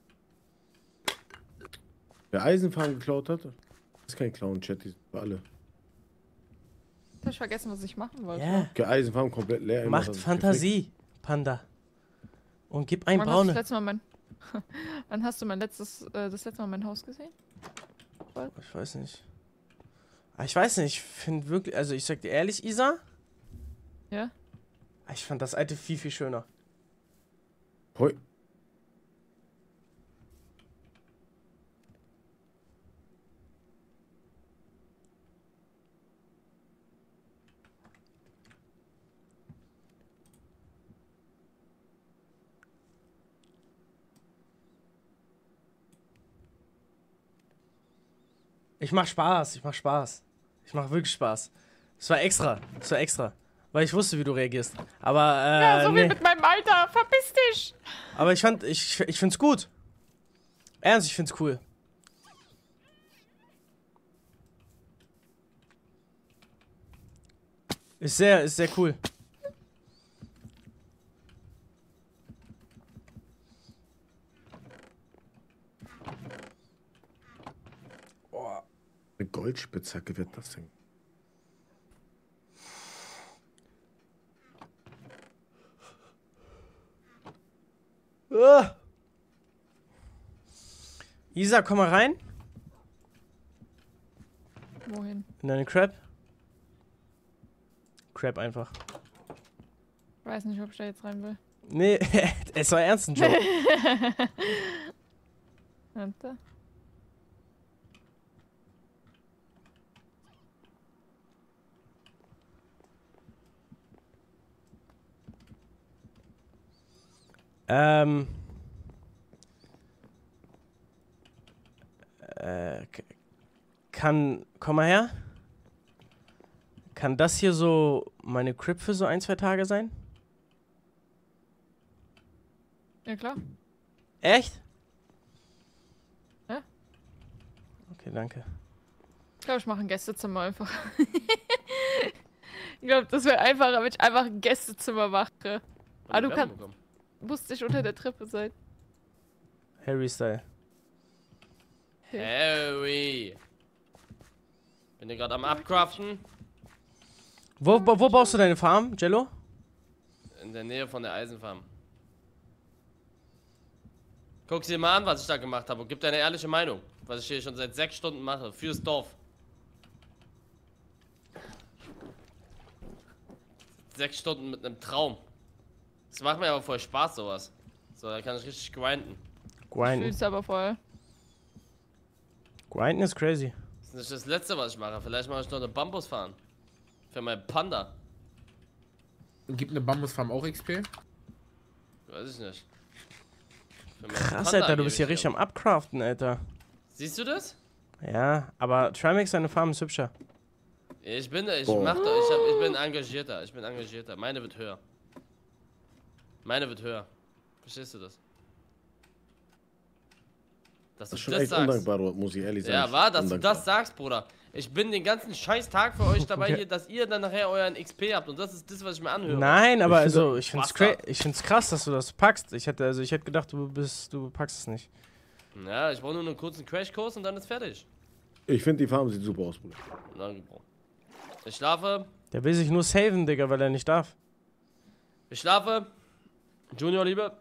Wer Eisenfarm geklaut hat, ist kein Clown-Chat, die sind für alle. Ich hab vergessen, was ich machen wollte. Ja. Der Eisenfarm komplett leer. immer, Macht das ist Fantasie, Panda. Und gib ein Wann hast du das Braune. letzte Mal mein... Wann hast du mein letztes, äh, das letzte Mal mein Haus gesehen? Ich weiß nicht. Ah, Ich weiß nicht, ich finde wirklich, also ich sag dir ehrlich, Isa, Ja? ich fand das alte viel, viel schöner. Hoi. Ich mach Spaß, ich mach Spaß. Ich mach wirklich Spaß. Es war extra, es war extra. Weil ich wusste, wie du reagierst. Aber, äh, Ja, so wie nee. mit meinem Alter. Verpiss dich! Aber ich fand, ich, ich find's gut. Ernst, ich find's cool. Ist sehr, ist sehr cool. Oh, eine Goldspitzhacke wird das denn? Ah. Isa, komm mal rein. Wohin? In deine Crab. Crab einfach. Ich weiß nicht, ob ich da jetzt rein will. Nee, es war ernst ein Joke. Warte. ähm. Äh, k- kann, komm mal her. Kann das hier so meine Crib für so ein, zwei Tage sein? Ja, klar. Echt? Ja. Okay, danke. Ich glaube, ich mache ein Gästezimmer einfach. Ich glaube, das wäre einfacher, wenn ich einfach ein Gästezimmer mache. Aber du kannst, musst nicht unter der Treppe sein. Harry-Style. Harry. Bin ihr gerade am Upcraften? Wo, wo, wo baust du deine Farm, Jello? In der Nähe von der Eisenfarm. Guck dir mal an, was ich da gemacht habe und gib deine ehrliche Meinung. Was ich hier schon seit sechs Stunden mache. Fürs Dorf. Sechs Stunden mit einem Traum. Das macht mir aber voll Spaß, sowas. So, da kann ich richtig grinden. Grinden. Fühlst aber voll. Grinden ist crazy. Das ist nicht das Letzte, was ich mache. Vielleicht mache ich noch eine Bambus fahren. Für meinen Panda. Gibt eine Bambusfarm auch X P? Weiß ich nicht. Für meinen Krass, Panda Alter, du gebe bist ich hier richtig am Upcraften, Alter. Siehst du das? Ja, aber Trimax, seine Farm ist hübscher. Ich bin, ich Boah. mach doch, ich, hab, ich bin engagierter, ich bin engagierter. Meine wird höher. Meine wird höher. Verstehst du das? Dass du Das ist schon das echt sagst. undankbar, muss ich ehrlich sagen. Ja, war, dass Undankbar. du das sagst, Bruder. Ich bin den ganzen scheiß Tag für euch dabei hier, dass ihr dann nachher euren X P habt. Und das ist das, was ich mir anhöre. Nein, aber Ich finde- also, ich find's, cra ich find's krass, dass du das packst. Ich hätte, also, ich hätte gedacht, du bist, du packst es nicht. Ja, ich brauche nur einen kurzen Crashkurs und dann ist fertig. Ich finde, die Farm sieht super aus, Bruder. Danke, Bro. Ich schlafe. Der will sich nur saven, Digga, weil er nicht darf. Ich schlafe. Junior, Liebe.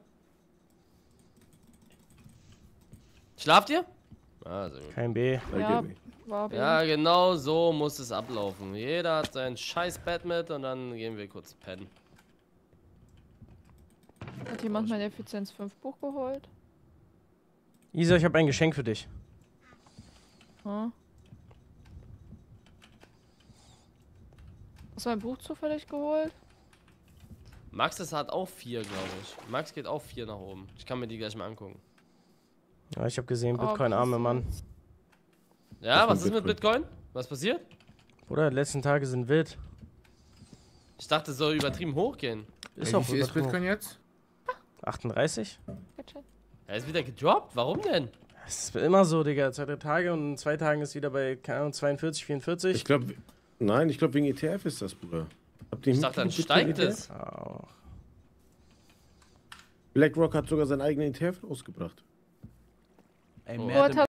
Schlaft ihr? Ah, sehr gut. Kein B. Ja, war Ja, genau so muss es ablaufen. Jeder hat sein scheiß Bett mit und dann gehen wir kurz pennen. Hat jemand mein Effizienz fünf Buch geholt? Isa, ich habe ein Geschenk für dich. Hm? Hast du mein Buch zufällig geholt? Max ist hat auch vier, glaube ich. Max geht auch vier nach oben. Ich kann mir die gleich mal angucken. Ja, ich habe gesehen, Oh, Bitcoin, arme Mann. Ja, Was was mit ist mit Bitcoin? Was passiert? Bruder, die letzten Tage sind wild. Ich dachte, es soll übertrieben hochgehen. Ist Wie auch viel ist übertrieben. Bitcoin jetzt? achtunddreißig? Er ist wieder gedroppt? Warum denn? Das ist immer so, Digga. Zwei, drei Tage und in zwei Tagen ist wieder bei, keine Ahnung, zweiundvierzig, vierundvierzig. Ich glaube, nein, ich glaube wegen E T F ist das, Bruder. Habt ihr Ich nicht dachte, dann mitgekriegt, steigt E T F? es. Oh. BlackRock hat sogar seinen eigenen E T F ausgebracht. Ey, Oh. mehr